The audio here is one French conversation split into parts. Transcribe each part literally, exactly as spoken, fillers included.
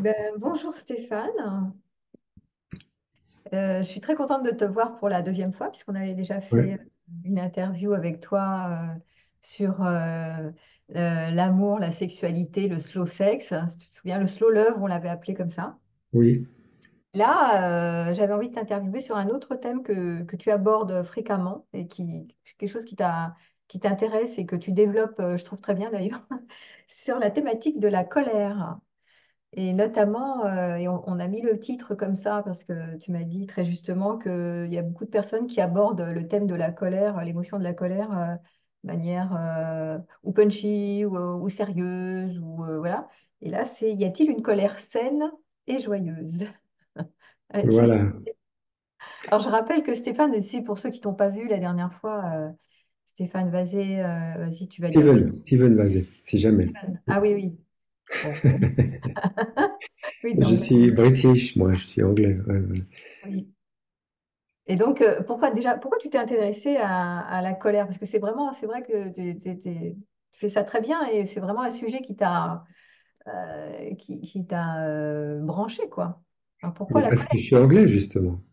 Ben, bonjour Stéphane. Euh, je suis très contente de te voir pour la deuxième fois, puisqu'on avait déjà Ouais, fait une interview avec toi euh, sur euh, euh, l'amour, la sexualité, le slow sex. Si tu te souviens, le slow love, on l'avait appelé comme ça. oui, Là, euh, j'avais envie de t'interviewer sur un autre thème que, que tu abordes fréquemment et qui quelque chose qui t'a, qui t'intéresse et que tu développes, euh, je trouve très bien d'ailleurs, sur la thématique de la colère. Et notamment, euh, et on, on a mis le titre comme ça parce que tu m'as dit très justement qu'il y a beaucoup de personnes qui abordent le thème de la colère, l'émotion de la colère, euh, de manière euh, ou punchy ou, ou sérieuse ou euh, voilà. Et là, c'est y a-t-il une colère saine et joyeuse? Euh, qu'est-ce- voilà. Alors, je rappelle que Stéphane, c'est pour ceux qui t'ont pas vu la dernière fois, euh, Stéphane Vazé, euh, vas-y, tu vas dire qui? Steven, Steven Vazé, si jamais. Ah oui, oui. Bon. Oui, Je donc, suis british, moi, je suis anglais. Ouais, ouais. oui. Et donc, euh, pourquoi déjà, pourquoi tu t'es intéressé à, à la colère? Parce que c'est vraiment, c'est vrai que tu, tu- tu- tu fais ça très bien et c'est vraiment un sujet qui t'a euh, qui, qui t'a euh, branché, quoi. Alors, pourquoi Mais la parce que colère? je suis anglais, justement.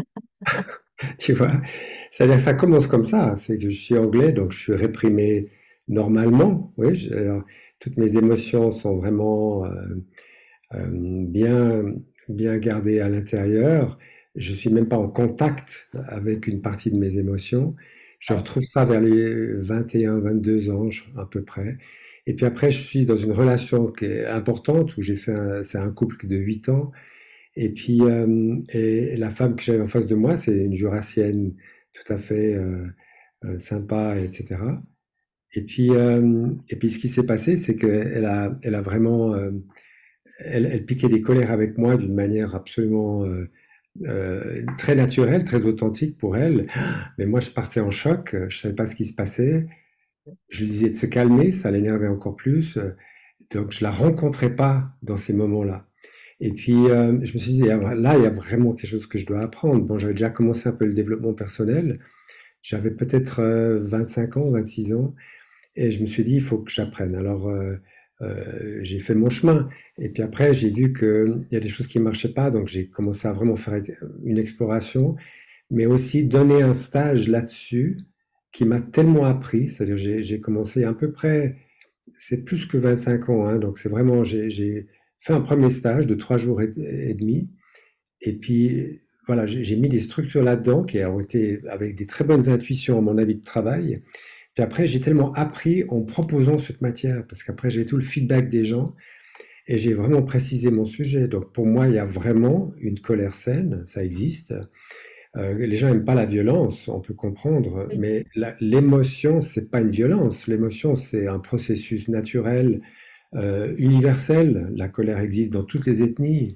Tu vois? C'est-à-dire que ça commence comme ça. C'est que je suis anglais, donc je suis réprimé normalement. Oui, je- alors, toutes mes émotions sont vraiment euh, euh, bien, bien gardées à l'intérieur. Je suis même pas en contact avec une partie de mes émotions. Je Ouais. retrouve ça vers les vingt et un, vingt-deux ans, je- à peu près. Et puis après, je suis dans une relation qui est importante où j'ai fait un, c'est un couple de huit ans. Et puis, euh, et la femme que j'avais en face de moi, c'est une jurassienne tout à fait euh, euh, sympa, et cetera. Et puis, euh, et puis, ce qui s'est passé, c'est qu'elle a, elle a vraiment, euh, elle, elle piquait des colères avec moi d'une manière absolument euh, euh, très naturelle, très authentique pour elle. Mais moi, je partais en choc, je savais pas ce qui se passait. Je lui disais de se calmer, ça l'énervait encore plus. Donc, je la rencontrais pas dans ces moments-là. Et puis, euh, je me suis dit, ah, là, il y a vraiment quelque chose que je dois apprendre. Bon, j'avais déjà commencé un peu le développement personnel. J'avais peut-être euh, vingt-cinq ans, vingt-six ans. Et je me suis dit, il faut que j'apprenne. Alors, euh, euh, j'ai fait mon chemin. Et puis après, j'ai vu qu'il y a des choses qui ne marchaient pas. Donc, j'ai commencé à vraiment faire une exploration, mais aussi donner un stage là-dessus qui m'a tellement appris. C'est-à-dire, j'ai j'ai commencé à peu près, c'est plus que vingt-cinq ans. Hein, donc, c'est vraiment, j'ai j'ai fait un premier stage de trois jours et, et demi. Et puis, voilà, j'ai j'ai mis des structures là-dedans qui ont été avec des très bonnes intuitions à mon avis de travail. Puis après, j'ai tellement appris en proposant cette matière, parce qu'après, j'ai tout le feedback des gens et j'ai vraiment précisé mon sujet. Donc, pour moi, il y a vraiment une colère saine, ça existe. Euh, les gens n'aiment pas la violence, on peut comprendre, Oui. mais la- l'émotion, c'est pas une violence. L'émotion, c'est un processus naturel, euh, universel. La colère existe dans toutes les ethnies.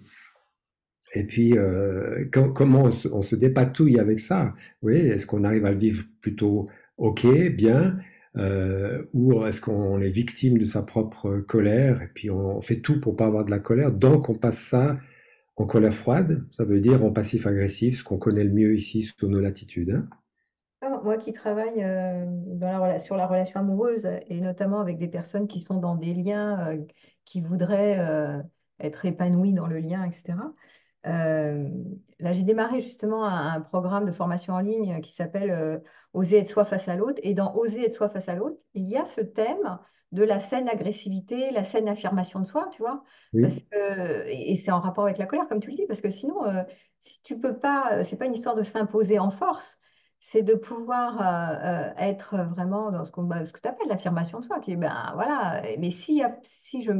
Et puis, euh, com- comment on se, on se dépatouille avec ça? Oui, est-ce qu'on arrive à le vivre plutôt OK, bien, euh, ou est-ce qu'on est victime de sa propre colère et puis on fait tout pour pas avoir de la colère, donc on passe ça en colère froide, ça veut dire en passif-agressif, ce qu'on connaît le mieux ici sous nos latitudes, hein. Ah, moi qui travaille euh, dans la, rela- sur la relation amoureuse et notamment avec des personnes qui sont dans des liens euh, qui voudraient euh, être épanouies dans le lien, et cetera. Euh, Là, j'ai démarré justement un, un programme de formation en ligne qui s'appelle euh, Oser être soi face à l'autre. Et dans Oser être soi face à l'autre, il y a ce thème de la saine agressivité, la saine affirmation de soi, tu vois. Oui, Parce que, et et c'est en rapport avec la colère, comme tu le dis, parce que sinon, euh, si tu peux pas, euh, c'est pas une histoire de s'imposer en force, c'est de pouvoir euh, euh, être vraiment dans ce, qu'on- bah, ce que tu appelles l'affirmation de soi, qui est, ben voilà, mais si, si je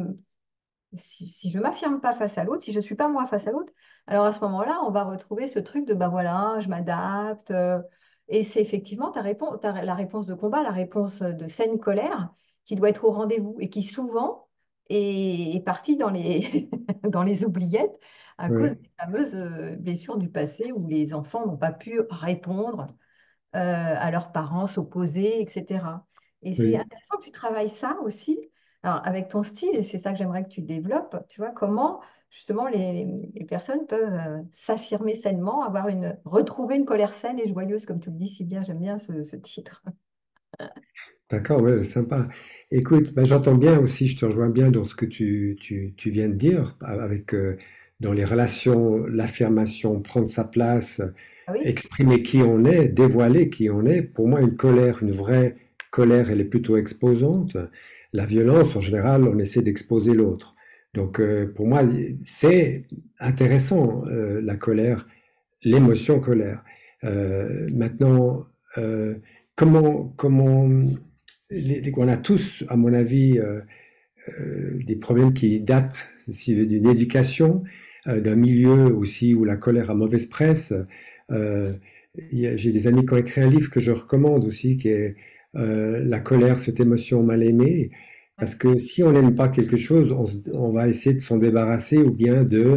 si, si je m'affirme pas face à l'autre, si je suis pas moi face à l'autre, alors à ce moment-là, on va retrouver ce truc de ben voilà, je m'adapte. euh, et c'est effectivement ta réponse, ta- la réponse de combat, la réponse de saine colère qui doit être au rendez-vous et qui souvent est, est partie dans les, dans les oubliettes à cause ouais, des fameuses euh, blessures du passé où les enfants n'ont pas pu répondre euh, à leurs parents, s'opposer, et cetera. Et c'est oui. intéressant que tu travailles ça aussi, alors, avec ton style, et c'est ça que j'aimerais que tu développes, tu vois, comment justement les, les personnes peuvent euh, s'affirmer sainement, avoir une, retrouver une colère saine et joyeuse, comme tu le dis si bien, j'aime bien ce, ce titre. D'accord, ouais, sympa. Écoute, ben, j'entends bien aussi, je te rejoins bien dans ce que tu, tu, tu viens de dire, avec euh, dans les relations, l'affirmation, prendre sa place, Ah oui? exprimer qui on est, dévoiler qui on est. Pour moi, une colère, une vraie colère, elle est plutôt exposante. La violence, en général, on essaie d'exposer l'autre. Donc, euh, pour moi, c'est intéressant, euh, la colère, l'émotion colère. Euh, maintenant, euh, comment, comment les- les- on a tous, à mon avis, euh, euh, des problèmes qui datent si- d'une éducation, euh, d'un milieu aussi où la colère a mauvaise presse. Euh, il y a- J'ai des amis qui ont écrit un livre que je recommande aussi, qui est euh, La colère, cette émotion mal aimée. Parce Ouais. que si on n'aime pas quelque chose, on, se- on va essayer de s'en débarrasser ou bien de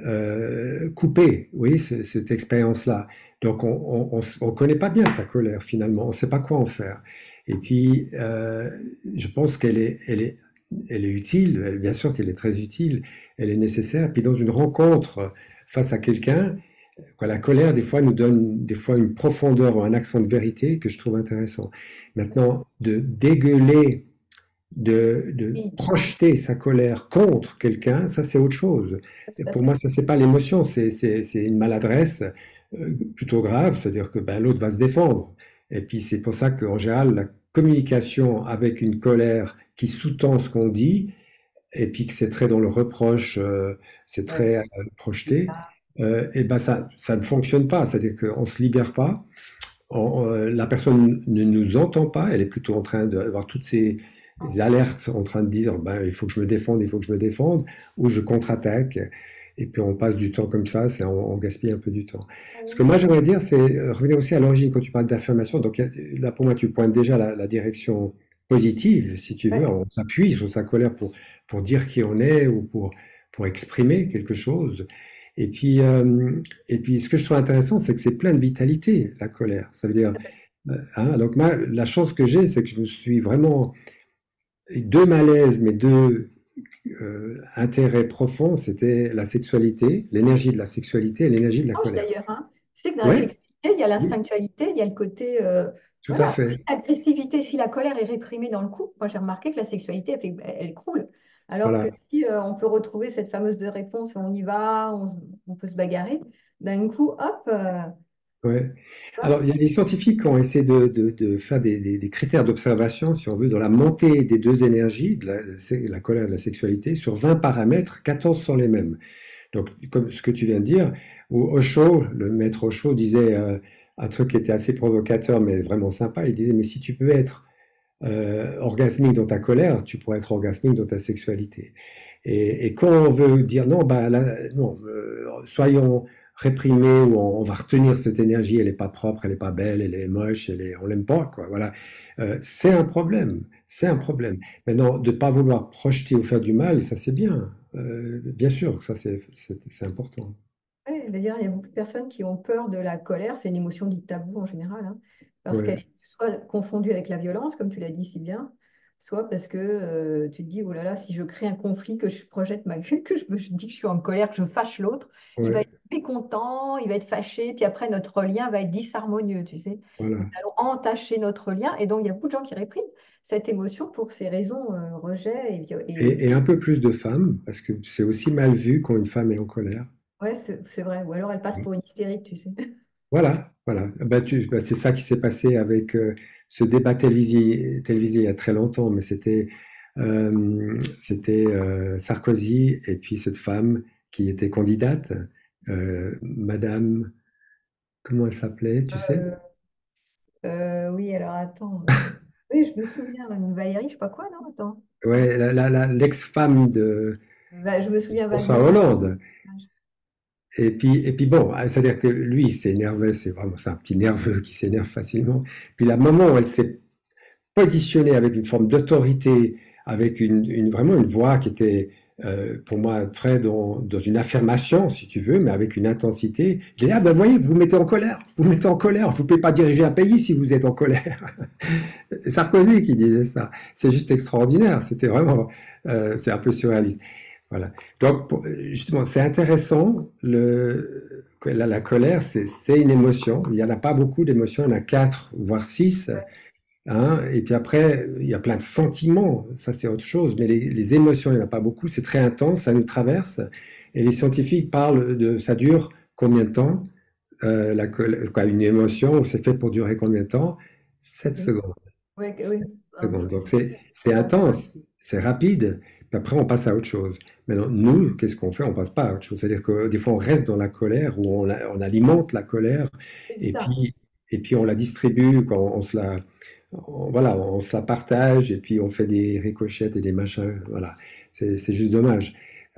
euh, couper, oui, ce- cette expérience-là. Donc on ne connaît pas bien sa colère finalement, on ne sait pas quoi en faire. Et puis, euh, je pense qu'elle est, elle est elle est utile, elle- bien sûr qu'elle est très utile, elle est nécessaire. Puis dans une rencontre face à quelqu'un, quoi, la colère, des fois, nous donne des fois une profondeur ou un accent de vérité que je trouve intéressant. Maintenant, de dégueuler, de, de Oui, projeter sa colère contre quelqu'un, ça c'est autre chose. tout Et à pour moi, fait. ça c'est pas l'émotion, c'est c'est- c'est une maladresse euh, plutôt grave, c'est-à-dire que ben, l'autre va se défendre. Et puis c'est pour ça qu'en général, la communication avec une colère qui sous-tend ce qu'on dit, et puis que c'est très dans le reproche, euh, c'est Ouais. très euh, projeté, euh, et ben ça, ça ne fonctionne pas. C'est-à-dire qu'on ne se libère pas, on- euh, la personne ne nous entend pas, elle est plutôt en train d'avoir toutes ces alertes, en train de dire ben, il faut que je me défende, il faut que je me défende, ou je contre-attaque. Et puis on passe du temps comme ça, c'est, on, on gaspille un peu du temps. Ce que moi j'aimerais dire, c'est euh, revenir aussi à l'origine quand tu parles d'affirmation. Donc là, pour moi, tu pointes déjà la, la direction positive, si tu veux. Ouais. On s'appuie sur sa colère pour, pour dire qui on est ou pour, pour exprimer quelque chose. Et puis, euh, et puis, ce que je trouve intéressant, c'est que c'est plein de vitalité, la colère. Ça veut dire, euh, hein, donc moi, la chance que j'ai, c'est que je me suis vraiment, deux malaises, mais deux euh, intérêts profonds, c'était la sexualité, l'énergie de la sexualité et l'énergie de la Change colère. d'ailleurs, hein. Tu sais que dans la Ouais, sexualité, il y a oui, l'instinctualité, il y a le côté, euh, tout à voilà, aussi fait. l'agressivité. Si la colère est réprimée dans le couple, moi j'ai remarqué que la sexualité, elle, fait- elle croule. Alors que Voilà. si euh, on peut retrouver cette fameuse de réponse, on y va, on, se- on peut se bagarrer, d'un coup, hop, euh, Ouais. tu vois, Alors, il y a des scientifiques qui ont essayé de, de- de faire des, des- des critères d'observation, si on veut, dans la montée des deux énergies, de la, la colère et de la sexualité, sur vingt paramètres, quatorze sont les mêmes. Donc, comme ce que tu viens de dire, où Osho, le maître Osho, disait euh, un truc qui était assez provocateur, mais vraiment sympa. Il disait, mais si tu peux être euh, orgasmique dans ta colère, tu pourrais être orgasmique dans ta sexualité. Et, et quand on veut dire non, bah, là, non euh, soyons réprimés ou on, on, va retenir cette énergie, elle n'est pas propre, elle n'est pas belle, elle est moche, elle est, on l'aime pas, quoi. Voilà, euh, c'est un problème, c'est un problème. Maintenant, de ne pas vouloir projeter ou faire du mal, ça c'est bien, euh, bien sûr, ça c'est c'est important. ouais, c'est-à-dire, il y a beaucoup de personnes qui ont peur de la colère, c'est une émotion dite taboue en général, hein, parce qu'elle Ouais, est soit confondue avec la violence, comme tu l'as dit si bien, soit parce que euh, tu te dis, oh là là, si je crée un conflit, que je projette ma que je, je dis que je suis en colère, que je fâche l'autre, il va ouais, être mécontent, il va être fâché, puis après notre lien va être disharmonieux, tu sais. Nous voilà. allons entacher notre lien, et donc il y a beaucoup de gens qui répriment cette émotion pour ces raisons, euh, rejet et, vio- et Et, et un peu plus de femmes, parce que c'est aussi mal vu quand une femme est en colère. ouais, c'est c'est vrai, ou alors elle passe pour une hystérique, tu sais. Voilà, voilà. Bah, tu- bah, c'est ça qui s'est passé avec euh, ce débat télévisé, télévisé il y a très longtemps, mais c'était euh, c'était euh, Sarkozy et puis cette femme qui était candidate, euh, Madame, comment elle s'appelait, tu sais? Euh, Euh, oui, alors attends. euh, Oui, je me souviens, une Valérie, je sais pas quoi, non? Attends. Ouais, la- la- la- l'ex-femme de Va- Je me souviens François vaguement. Hollande. Et puis, et puis bon, ah, c'est-à-dire que lui, il s'énervait, c'est vraiment, c'est un petit nerveux qui s'énerve facilement. Puis la moment où elle s'est positionné avec une forme d'autorité, avec une, une- vraiment une voix qui était euh, pour moi très dans, dans une affirmation, si tu veux, mais avec une intensité. J'ai dit, ah ben voyez, vous vous mettez en colère, vous vous mettez en colère, vous ne pouvez pas diriger un pays si vous êtes en colère. Sarkozy qui disait ça. C'est juste extraordinaire, c'était vraiment, euh, c'est un peu surréaliste. Voilà. Donc, pour- justement, c'est intéressant. Le, la, la colère, c'est c'est une émotion. Il n'y en a pas beaucoup d'émotions, il y en a quatre, voire six. hein. Et puis après, il y a plein de sentiments, ça c'est autre chose, mais les, les émotions, il n'y en a pas beaucoup, c'est très intense, ça nous traverse. Et les scientifiques parlent de ça dure combien de temps? Euh, la, quoi, une émotion, c'est fait pour durer combien de temps? Sept Oui, secondes. oui, Sept oui. Un secondes. peu, Donc c'est c'est c'est c'est intense. intense, c'est rapide, puis après on passe à autre chose. Maintenant, nous, qu'est-ce qu'on fait? On passe pas à autre chose. C'est-à-dire que des fois on reste dans la colère, ou on, la- on alimente la colère, Oui, c'est et ça. puis, et puis on la distribue, quand on, se la, on- voilà, on se la partage, et puis on fait des ricochettes et des machins. Voilà, c'est c'est juste dommage.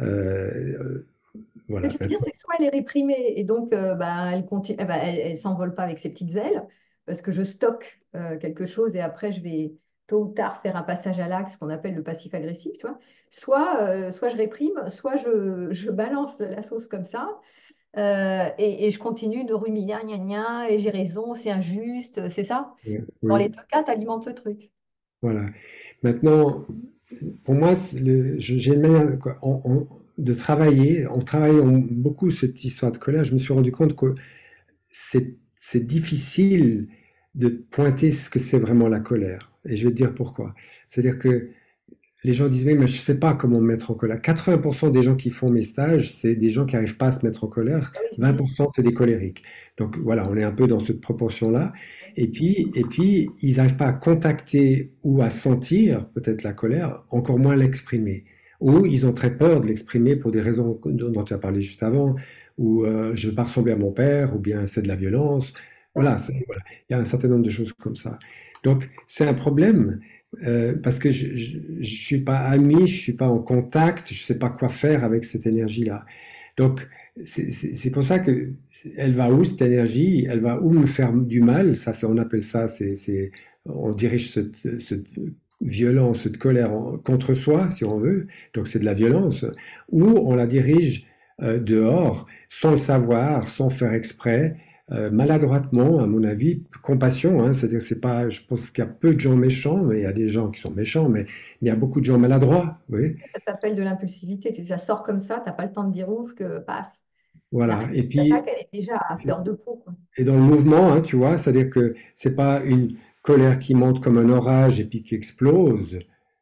Euh, euh, Ce que voilà. tu veux dire, c'est que soit elle est réprimée et donc euh, bah, elle continue, eh ben, elle, elle s'envole pas avec ses petites ailes parce que je stocke euh, quelque chose et après je vais tôt ou tard faire un passage à l'acte, ce qu'on appelle le passif agressif, tu vois. Soit, euh, soit je réprime, soit je, je balance la sauce comme ça euh, et, et je continue de ruminer, gna gna, et j'ai raison, c'est injuste, c'est ça. Oui, Dans les oui, deux cas, tu alimentes le truc. voilà. Maintenant, pour moi, c'est le- je- j'ai une manière quoi, on- on- de travailler. En travaillant beaucoup cette histoire de colère, je me suis rendu compte que c'est c'est difficile de pointer ce que c'est vraiment la colère. Et je vais te dire pourquoi. C'est-à-dire que les gens disent, oui, mais je ne sais pas comment me mettre en colère. quatre-vingts pour cent des gens qui font mes stages, c'est des gens qui n'arrivent pas à se mettre en colère. Ah oui, j'imagine. vingt pour cent, c'est des colériques. Donc voilà, on est un peu dans cette proportion-là. Et puis, et puis ils n'arrivent pas à contacter ou à sentir peut-être la colère, encore moins l'exprimer. Ou ils ont très peur de l'exprimer pour des raisons dont tu as parlé juste avant, ou euh, je ne veux pas ressembler à mon père, ou bien c'est de la violence. Voilà, c'est- voilà, il y a un certain nombre de choses comme ça. Donc c'est un problème. Euh, parce que je ne suis pas ami, je suis pas en contact, je sais pas quoi faire avec cette énergie-là. Donc, c'est c'est- c'est pour ça que elle va où cette énergie? Elle va où me faire du mal? Ça, c'est- on appelle ça, c'est, c'est- on dirige cette, cette violence, cette colère en- contre soi, si on veut. Donc, c'est de la violence. Ou on la dirige euh, dehors, sans le savoir, sans faire exprès, euh, maladroitement, à mon avis, compassion, hein, c'est-à-dire c'est pas, je pense qu'il y a peu de gens méchants, mais il y a des gens qui sont méchants, mais, mais il y a beaucoup de gens maladroits, oui, Ça s'appelle de l'impulsivité. Tu sais, ça sort comme ça, tu n'as pas le temps de dire ouf que paf, la voilà. Et réponse d'attaque, puis, elle est déjà à fleur de peau, quoi. et dans le mouvement, hein, tu vois, c'est-à-dire que c'est pas une colère qui monte comme un orage et puis qui explose,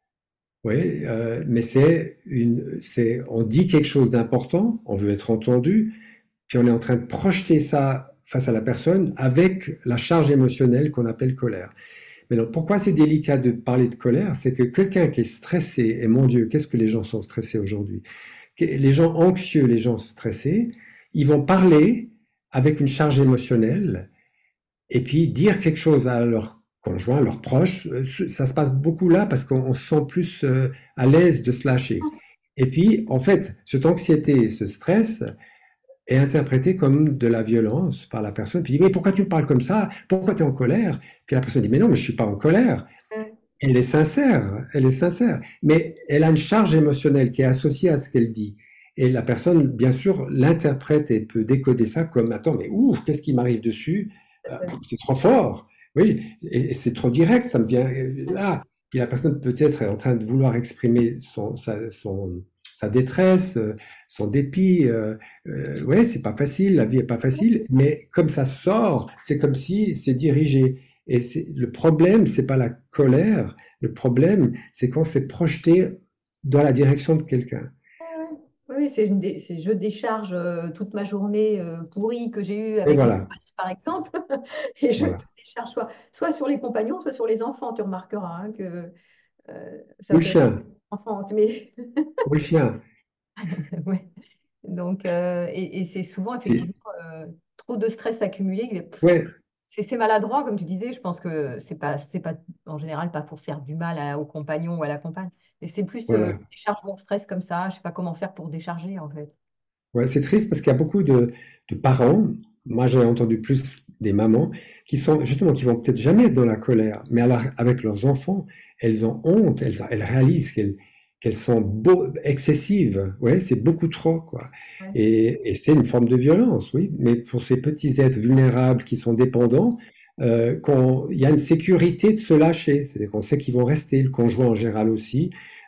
oui, euh, mais c'est une, c'est, on dit quelque chose d'important, on veut être entendu, puis on est en train de projeter ça face à la personne avec la charge émotionnelle qu'on appelle colère. Mais alors, pourquoi c'est délicat de parler de colère? C'est que quelqu'un qui est stressé, et mon Dieu, qu'est-ce que les gens sont stressés aujourd'hui? Les gens anxieux, les gens stressés, ils vont parler avec une charge émotionnelle et puis dire quelque chose à leur conjoint, leurs proches. Euh, Ça se passe beaucoup là parce qu'on se sent plus euh, à l'aise de se lâcher. Et puis, en fait, cette anxiété, ce stress, est interprété comme de la violence par la personne. Puis il dit, mais pourquoi tu me parles comme ça? Pourquoi tu es en colère? Puis la personne dit, mais non, mais je ne suis pas en colère. Ouais. Elle est sincère, elle est sincère. Mais elle a une charge émotionnelle qui est associée à ce qu'elle dit. Et la personne, bien sûr, l'interprète et peut décoder ça comme, attends, mais ouf, qu'est-ce qui m'arrive dessus? Tout à Euh, fait. C'est trop fort. Oui, et c'est trop direct, ça me vient euh, là. Puis la personne peut-être est en train de vouloir exprimer son, sa, son, sa détresse, euh, son dépit. Euh, euh, ouais, c'est pas facile, la vie est pas facile, mais comme ça sort, c'est comme si c'est dirigé. Et c'est, le problème, c'est pas la colère, le problème, c'est quand c'est projeté dans la direction de quelqu'un. Ouais, ouais. Oui, c'est une dé- c'est- je décharge euh, toute ma journée euh, pourrie que j'ai eue Et avec mon voilà, gosse, par exemple, et je voilà. te décharge soit, soit sur les compagnons, soit sur les enfants. Tu remarqueras hein, que euh, ça Ou le peut être chien, enfant, mais ou le chien. ouais. Donc, euh, et, et c'est souvent Et- effectivement euh, trop de stress accumulé. Mais, pff, ouais, C'est c'est maladroit, comme tu disais. Je pense que c'est pas, c'est pas en général pas pour faire du mal à- au compagnon ou à la compagne, mais c'est plus euh, voilà. décharge mon stress comme ça. Je sais pas comment faire pour décharger en fait. Ouais, c'est triste parce qu'il y a beaucoup de, de parents, moi j'ai entendu plus des mamans, qui sont justement, qui vont peut-être jamais être dans la colère, mais alors, avec leurs enfants, elles ont honte, elles, elles réalisent qu'elles qu'elles sont beau, excessives. Ouais, c'est beaucoup trop, quoi. Ouais. Et, et c'est une forme de violence, oui. Mais pour ces petits êtres vulnérables qui sont dépendants, euh, qu'on- il y a une sécurité de se lâcher. C'est-à-dire qu'on sait qu'ils vont rester, le conjoint en général aussi.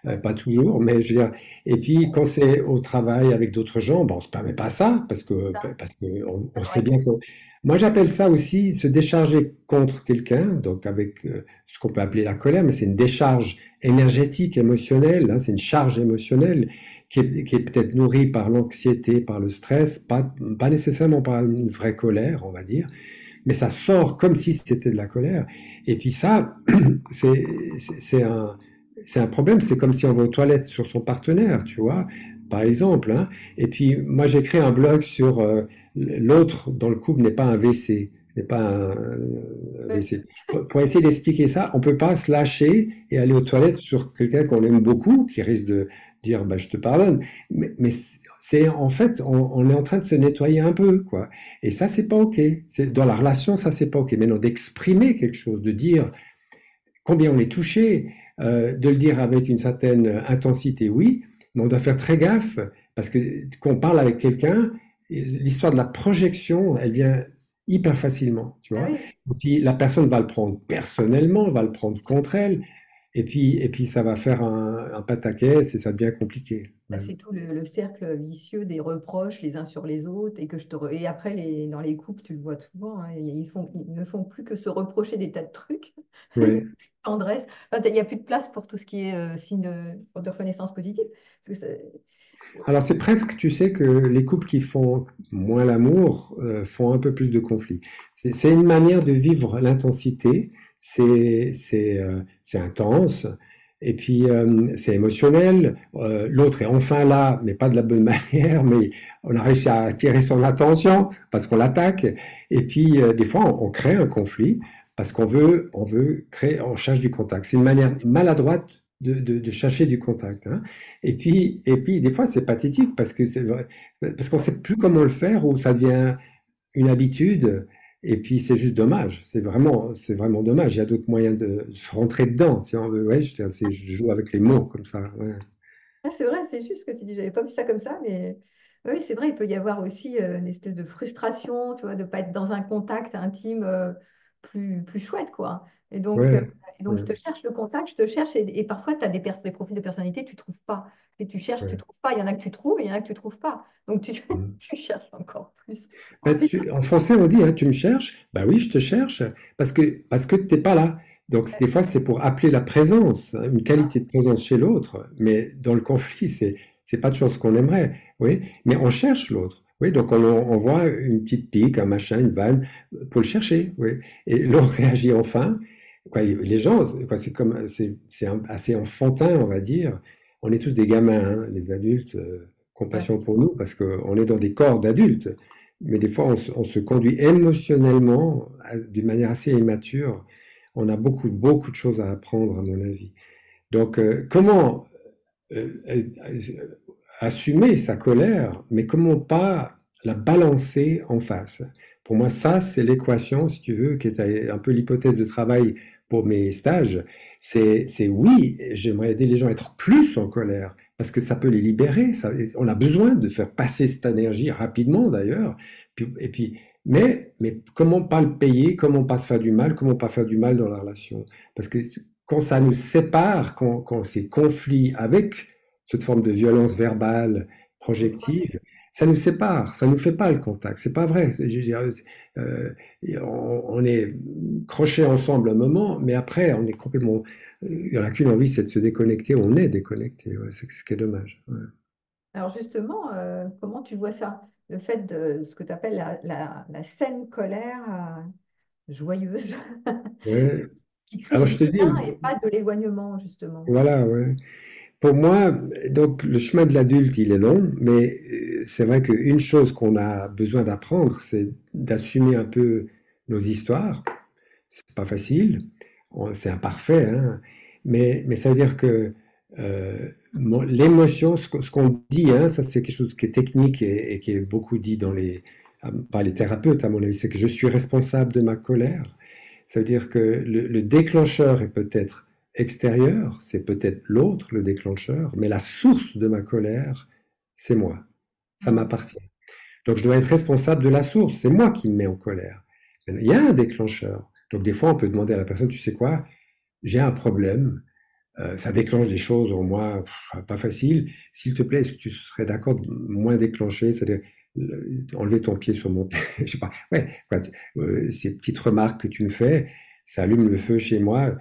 Euh, pas toujours, mais je veux dire. Et puis quand c'est au travail avec d'autres gens, bon, on se permet pas ça parce que Ça, parce que on, ça on sait devrait bien que. Moi, j'appelle ça aussi se décharger contre quelqu'un, donc avec euh, ce qu'on peut appeler la colère, mais c'est une décharge énergétique, émotionnelle, hein, c'est une charge émotionnelle qui est, qui est peut-être nourrie par l'anxiété, par le stress, pas, pas nécessairement par une vraie colère, on va dire, mais ça sort comme si c'était de la colère. Et puis ça, c'est c'est un, c'est un problème, c'est comme si on va aux toilettes sur son partenaire, tu vois, par exemple. Hein. Et puis moi j'ai créé un blog sur euh, l'autre dans le couple n'est pas un W C, n'est pas un, un ouais. W C. Pour, pour essayer d'expliquer ça, on peut pas se lâcher et aller aux toilettes sur quelqu'un qu'on aime beaucoup, qui risque de dire bah, je te pardonne. Mais, mais c'est en fait, on, on, est en train de se nettoyer un peu, quoi. Et ça, c'est pas OK. C'est, dans la relation, ça, c'est pas OK. Maintenant, d'exprimer quelque chose, de dire combien on est touché, euh, de le dire avec une certaine intensité, oui, mais on doit faire très gaffe parce que quand on parle avec quelqu'un, l'histoire de la projection, elle vient hyper facilement, tu Ah vois. oui, Et puis la personne va le prendre personnellement, va le prendre contre elle, et puis, et puis ça va faire un, un pataquès et ça devient compliqué. bah, Ouais. c'est tout le, le cercle vicieux des reproches les uns sur les autres et que je te re- et après les, dans les couples tu le vois souvent hein, ils font ils ne font plus que se reprocher des tas de trucs. Il n'y a Ouais. plus de tendresse. Enfin, il n'y a plus de place pour tout ce qui est euh, signe de, de reconnaissance positive parce que c'est- Alors c'est presque, tu sais, que les couples qui font moins l'amour euh, font un peu plus de conflits. C'est c'est une manière de vivre l'intensité, c'est c'est euh, c'est intense, et puis euh, c'est émotionnel. Euh, l'autre est enfin là, mais pas de la bonne manière, mais on a réussi à attirer son attention parce qu'on l'attaque, et puis euh, des fois on, on crée un conflit parce qu'on veut on veut créer, on cherche du contact. C'est une manière maladroite de, de, de chercher du contact. Hein. Et puis, et puis, des fois, c'est pathétique parce que c'est vrai, parce qu'on sait plus comment le faire ou ça devient une habitude. Et puis, c'est juste dommage. C'est vraiment, c'est vraiment dommage. Il y a d'autres moyens de se rentrer dedans, si on veut. Ouais, je, je joue avec les mots comme ça. Ouais. ah, c'est vrai, c'est juste ce que tu dis. J'avais pas vu ça comme ça, mais oui, c'est vrai, il peut y avoir aussi euh, une espèce de frustration, tu vois, de ne pas être dans un contact intime euh, plus, plus chouette, quoi. Et donc, euh, Ouais, et donc, je ouais, te cherche le contact, je te cherche, et, et parfois, tu as des, pers- des profils de personnalité, tu ne trouves pas. Et tu cherches, tu ne ouais. trouves pas. Il y en a que tu trouves, et il y en a que tu ne trouves pas. Donc, tu, Mhm. tu cherches encore plus. Ben, tu- en français, on dit, hein, tu me cherches? Ben oui, je te cherche parce que parce que t'es pas là. Donc des fois, c'est pour appeler la présence, hein, une qualité de présence chez l'autre. Mais dans le conflit, c'est c'est pas toujours ce qu'on aimerait. Oui, mais on cherche l'autre. Oui, donc on, on voit une petite pique, un machin, une vanne pour le chercher. Oui, et l'autre réagit enfin. Quoi, les gens, quoi, c'est comme c'est c'est un- assez enfantin, on va dire. On est tous des gamins, hein, les adultes. Euh, Ouais. compassion pour nous parce qu'on est dans des corps d'adultes mais des fois on se, on se conduit émotionnellement à- d'une manière assez immature. On a beaucoup, beaucoup de choses à apprendre, à mon avis. Donc, euh, comment euh, euh, euh, assumer sa colère, mais comment pas la balancer en face? Pour moi, ça, c'est l'équation, si tu veux, qui est un peu l'hypothèse de travail pour mes stages. C'est, c'est oui, j'aimerais aider les gens à être plus en colère, parce que ça peut les libérer. Ça, on a besoin de faire passer cette énergie rapidement, d'ailleurs. Puis- Et puis, mais, mais comment pas le payer, comment pas se faire du mal, comment pas faire du mal dans la relation? Parce que quand ça nous sépare, quand, quand ces conflits avec cette forme de violence verbale projective, ça nous sépare, ça nous fait pas le contact. C'est pas vrai. Je veux dire, euh, on, on est crochés ensemble un moment, mais après, on est complètement. Il y en a qu'une envie, c'est de se déconnecter. On est déconnecté. Ouais, c'est ce qui est dommage. Ouais. Alors justement, euh, comment tu vois ça? Le fait de ce que tu appelles la, la, la saine colère euh, joyeuse, Ouais. qui crée Alors du je te dis, lien et pas de l'éloignement, justement. voilà, ouais. Pour moi, donc le chemin de l'adulte, il est long, mais euh, c'est vrai qu'une chose qu'on a besoin d'apprendre, c'est d'assumer un peu nos histoires. C'est pas facile, on- c'est imparfait, hein, mais, mais ça veut dire que euh, mon- l'émotion, ce, qu'on ce qu'on dit, hein, ça c'est quelque chose qui est technique et, et qui est beaucoup dit dans les, ah, par les thérapeutes, à mon avis, c'est que je suis responsable de ma colère. Ça veut dire que le, le déclencheur est peut-être extérieur, c'est peut-être l'autre, le déclencheur, mais la source de ma colère, c'est moi. Ça Mm. m'appartient. Donc je dois être responsable de la source, c'est moi qui me mets en colère. Il y a un déclencheur. Donc des fois, on peut demander à la personne, tu sais quoi, j'ai un problème, Euh, ça déclenche des choses en moi pff, pas faciles. S'il te plaît, est-ce que tu serais d'accord de moins déclencher, c'est-à-dire le- enlever ton pied sur mon pied, je sais pas. Ouais, quoi, tu- euh, ces petites remarques que tu me fais, ça allume le feu chez moi.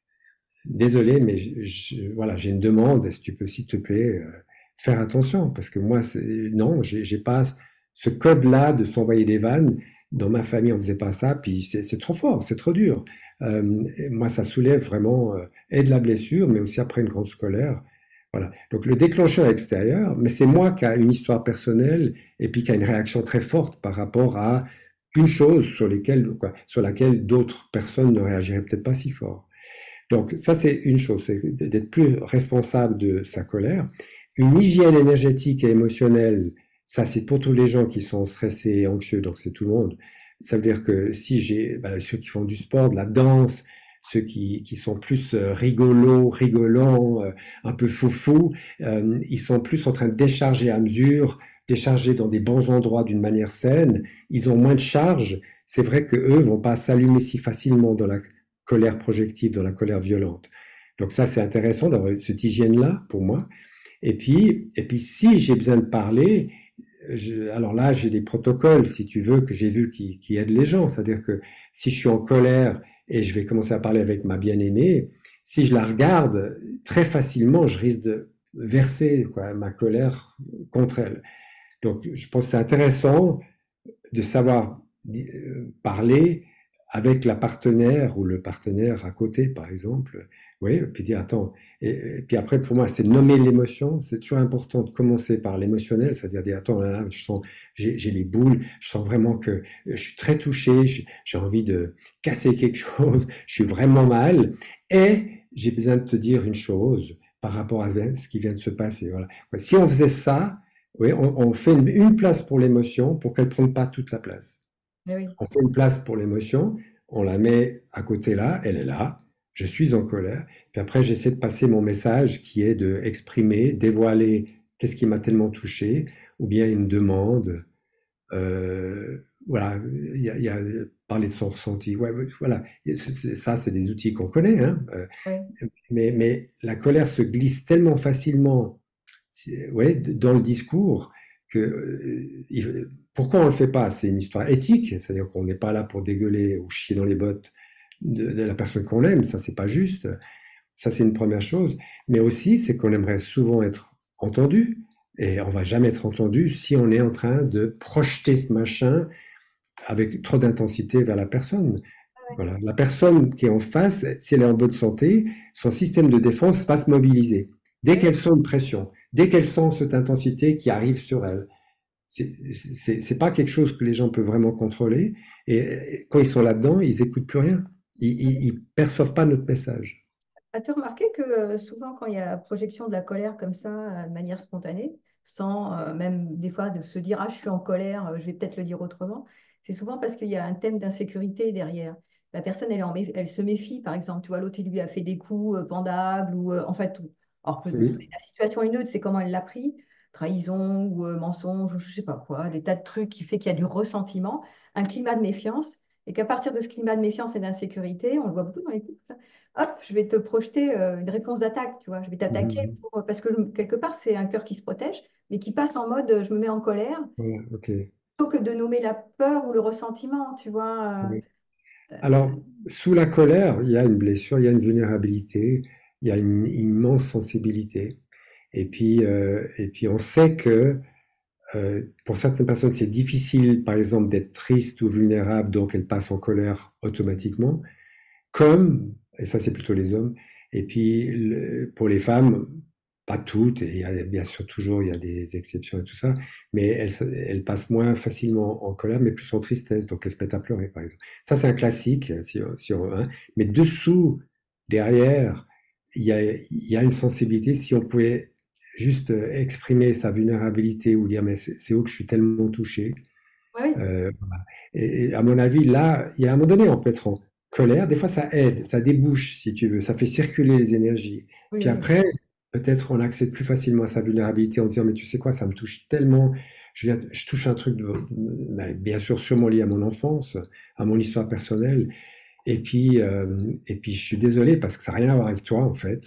Désolé, mais je- je- voilà, j'ai une demande. Est-ce que tu peux, s'il te plaît, euh, faire attention? Parce que moi, c'est- non, j'ai j'ai pas ce code-là de s'envoyer des vannes. Dans ma famille, on faisait pas ça. Puis c'est c'est trop fort, c'est trop dur. Euh, et moi, ça soulève vraiment euh, et de la blessure, mais aussi après une grande colère. Voilà. Donc le déclencheur extérieur, mais c'est moi qui a une histoire personnelle et puis qui a une réaction très forte par rapport à une chose sur lesquelles, quoi, sur laquelle d'autres personnes ne réagiraient peut-être pas si fort. Donc ça, c'est une chose, c'est d'être plus responsable de sa colère. Une hygiène énergétique et émotionnelle, ça c'est pour tous les gens qui sont stressés et anxieux, donc c'est tout le monde. Ça veut dire que si j'ai ben, ceux qui font du sport, de la danse, ceux qui, qui sont plus euh, rigolos, rigolants, euh, un peu foufou, euh, ils sont plus en train de décharger à mesure, décharger dans des bons endroits d'une manière saine, ils ont moins de charge. C'est vrai que eux vont pas s'allumer si facilement dans la colère projective, dans la colère violente. Donc ça, c'est intéressant d'avoir cette hygiène-là pour moi. Et puis, et puis si j'ai besoin de parler, je, alors là, j'ai des protocoles, si tu veux, que j'ai vu qui, qui aident les gens. C'est-à-dire que si je suis en colère et je vais commencer à parler avec ma bien-aimée, si je la regarde, très facilement, je risque de verser quoi, ma colère contre elle. Donc, je pense que c'est intéressant de savoir euh, parler avec la partenaire ou le partenaire à côté, par exemple. Oui, puis dire, attends, et, et puis après, pour moi, c'est nommer l'émotion. C'est toujours important de commencer par l'émotionnel, c'est-à-dire dire, attends, là, là, je sens, j'ai, j'ai les boules, je sens vraiment que je suis très touché, j'ai, j'ai envie de casser quelque chose, je suis vraiment mal, et j'ai besoin de te dire une chose par rapport à ce qui vient de se passer. Voilà. Si on faisait ça, oui, on, on fait une, une place pour l'émotion pour qu'elle ne prenne pas toute la place. Mais oui. On fait une place pour l'émotion, on la met à côté là, elle est là, je suis en colère, puis après j'essaie de passer mon message qui est de exprimer, dévoiler qu'est-ce qui m'a tellement touché, ou bien une demande, euh, voilà, il y a, il y a parler de son ressenti, ouais, ouais, voilà, ça c'est des outils qu'on connaît, hein, euh, Oui. mais, mais la colère se glisse tellement facilement ouais, dans le discours que euh, pourquoi on ne le fait pas? C'est une histoire éthique, c'est-à-dire qu'on n'est pas là pour dégueuler ou chier dans les bottes de, de la personne qu'on aime, ça c'est pas juste, ça c'est une première chose, mais aussi c'est qu'on aimerait souvent être entendu, et on va jamais être entendu si on est en train de projeter ce machin avec trop d'intensité vers la personne. Voilà. La personne qui est en face, si elle est en bonne santé, son système de défense va se mobiliser. Dès Oui. qu'elle sent une pression, dès qu'elle sent cette intensité qui arrive sur elle, c'est c'est- c'est pas quelque chose que les gens peuvent vraiment contrôler. Et quand ils sont là-dedans, ils écoutent plus rien. Ils, ils, ils perçoivent pas notre message. As-tu remarqué que euh, souvent, quand il y a la projection de la colère comme ça, euh, de manière spontanée, sans euh, même des fois de se dire, ah, je suis en colère, euh, je vais peut-être le dire autrement, c'est souvent parce qu'il y a un thème d'insécurité derrière. La personne, elle, est en mé- elle se méfie, par exemple. Tu vois, l'autre, il lui a fait des coups euh, pendables ou euh, en fait tout. Alors que Oui. la situation est neutre, c'est comment elle l'a pris, trahison ou euh, mensonge, ou je sais pas quoi, des tas de trucs qui fait qu'il y a du ressentiment, un climat de méfiance, et qu'à partir de ce climat de méfiance et d'insécurité, on le voit beaucoup dans les couples, ça, hop, je vais te projeter euh, une réponse d'attaque, tu vois. Je vais t'attaquer Mhm. pour, parce que je- quelque part, c'est un cœur qui se protège, mais qui passe en mode euh, je me mets en colère, Voilà, ok. plutôt que de nommer la peur ou le ressentiment, tu vois. Oui. euh, euh, Alors, sous la colère, il y a une blessure, il y a une vulnérabilité, il y a une immense sensibilité. Et puis, euh, et puis on sait que Euh, pour certaines personnes, c'est difficile, par exemple, d'être triste ou vulnérable, donc elles passent en colère automatiquement, comme, et ça c'est plutôt les hommes, et puis le- pour les femmes, pas toutes, et il y a, bien sûr toujours il y a des exceptions et tout ça, mais elles, elles passent moins facilement en colère, mais plus en tristesse, donc elles se mettent à pleurer, par exemple. Ça c'est un classique, si, si on, hein. Mais dessous, derrière, il y a, il y a une sensibilité, si on pouvait juste euh, exprimer sa vulnérabilité ou dire mais c'est c'est où que je suis tellement touché. ouais, Euh, voilà. Et, et à mon avis, là, il y a un moment donné, on peut être en colère. Des fois, ça aide, ça débouche, si tu veux, ça fait circuler les énergies. oui, Puis oui, après, peut-être on accède plus facilement à sa vulnérabilité en disant, mais tu sais quoi, ça me touche tellement. Je viens, je touche un truc, de, ben, bien sûr, sûrement lié à mon enfance, à mon histoire personnelle. Et puis, euh, et puis, je suis désolé parce que ça n'a rien à voir avec toi, en fait.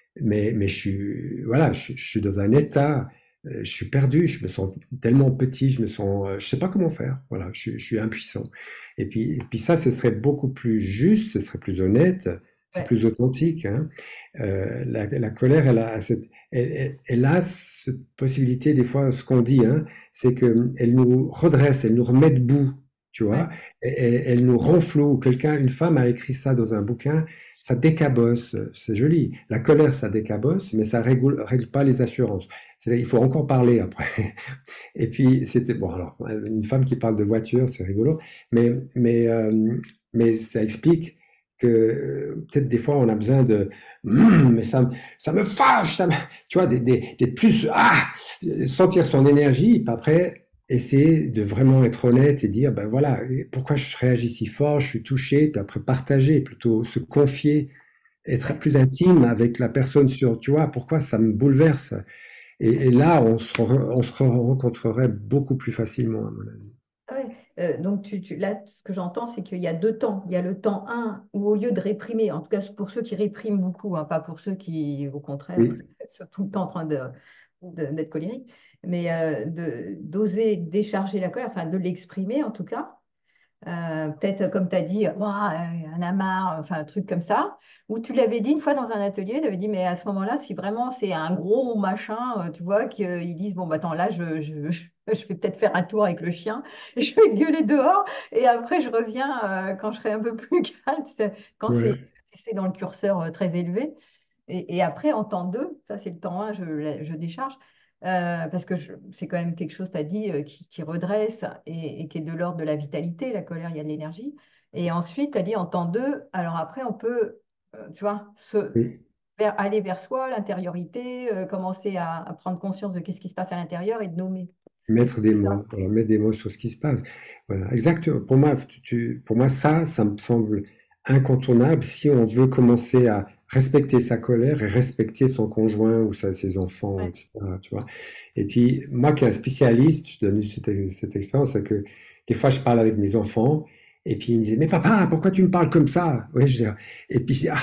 mais, mais je suis, voilà, je, je suis dans un état, euh, je suis perdu, je me sens tellement petit, je me sens, euh, je sais pas comment faire, voilà, je, je suis impuissant. Et puis, et puis ça, ce serait beaucoup plus juste, ce serait plus honnête, c'est Ouais, plus authentique, hein. Euh, la, la colère, elle a cette, elle, elle- elle a cette possibilité, des fois, ce qu'on dit, hein, c'est qu'elle nous redresse, elle nous remet debout, tu vois, ouais. et, et elle nous rend flou. Quelqu'un, une femme a écrit ça dans un bouquin, ça décabosse, c'est joli. La colère, ça décabosse, mais ça ne règle, règle pas les assurances. C'est-à-dire, il faut encore parler après. Et puis, c'était, bon, alors, une femme qui parle de voiture, c'est rigolo, mais, mais, euh, mais ça explique que euh, peut-être des fois, on a besoin de, Hum, mais ça, me- ça me fâche, ça me- tu vois, des- des- d'être plus, ah, sentir son énergie, puis après, essayer de vraiment être honnête et dire, ben voilà, pourquoi je réagis si fort, je suis touché, puis après partager, plutôt se confier, être Ouais. plus intime avec la personne sur, tu vois, pourquoi ça me bouleverse. Et, et là, on se, re- on se re- rencontrerait beaucoup plus facilement, à mon avis. Ouais. Euh, donc tu, tu- là, ce que j'entends, c'est qu'il y a deux temps. Il y a le temps un où au lieu de réprimer, en tout cas pour ceux qui répriment beaucoup, hein, pas pour ceux qui, au contraire, Oui, sont tout le temps en train de, de- d'être colériques, mais euh, de, d'oser décharger la colère, enfin de l'exprimer en tout cas. Euh, peut-être comme tu as dit, ouah, euh, un amarre, enfin un truc comme ça, ou tu l'avais dit une fois dans un atelier, tu avais dit, mais à ce moment-là, si vraiment c'est un gros machin, euh, tu vois, qu'ils disent, bon, bah attends, là, je, je, je, je vais peut-être faire un tour avec le chien, et je vais gueuler dehors, et après, je reviens euh, quand je serai un peu plus calme, c'est- quand c'est ouais, c'est dans le curseur euh, très élevé. Et, et après, en temps deux, ça c'est le temps un, je, je décharge, euh, parce que je- c'est quand même quelque chose, tu as dit, euh, qui, qui redresse et, et qui est de l'ordre de la vitalité. La colère, il y a de l'énergie. Et ensuite, tu as dit en temps deux, alors après, on peut, euh, tu vois, se, oui. vers- aller vers soi, l'intériorité, euh, commencer à, à prendre conscience de qu'est-ce qui se passe à l'intérieur et de nommer. Mettre des C'est ça. mots, voilà, mettre des mots sur ce qui se passe. Voilà, exactement. Pour moi, tu- tu- pour moi, ça, ça me semble incontournable si on veut commencer à respecter sa colère et respecter son conjoint ou sa- ses enfants, Ouais. et cetera. Tu vois. Et puis, moi qui suis un spécialiste, je te donne juste cette, cette expérience, c'est que des fois, je parle avec mes enfants et puis ils me disent, mais papa, pourquoi tu me parles comme ça? Oui, je dis, et puis je dis, ah,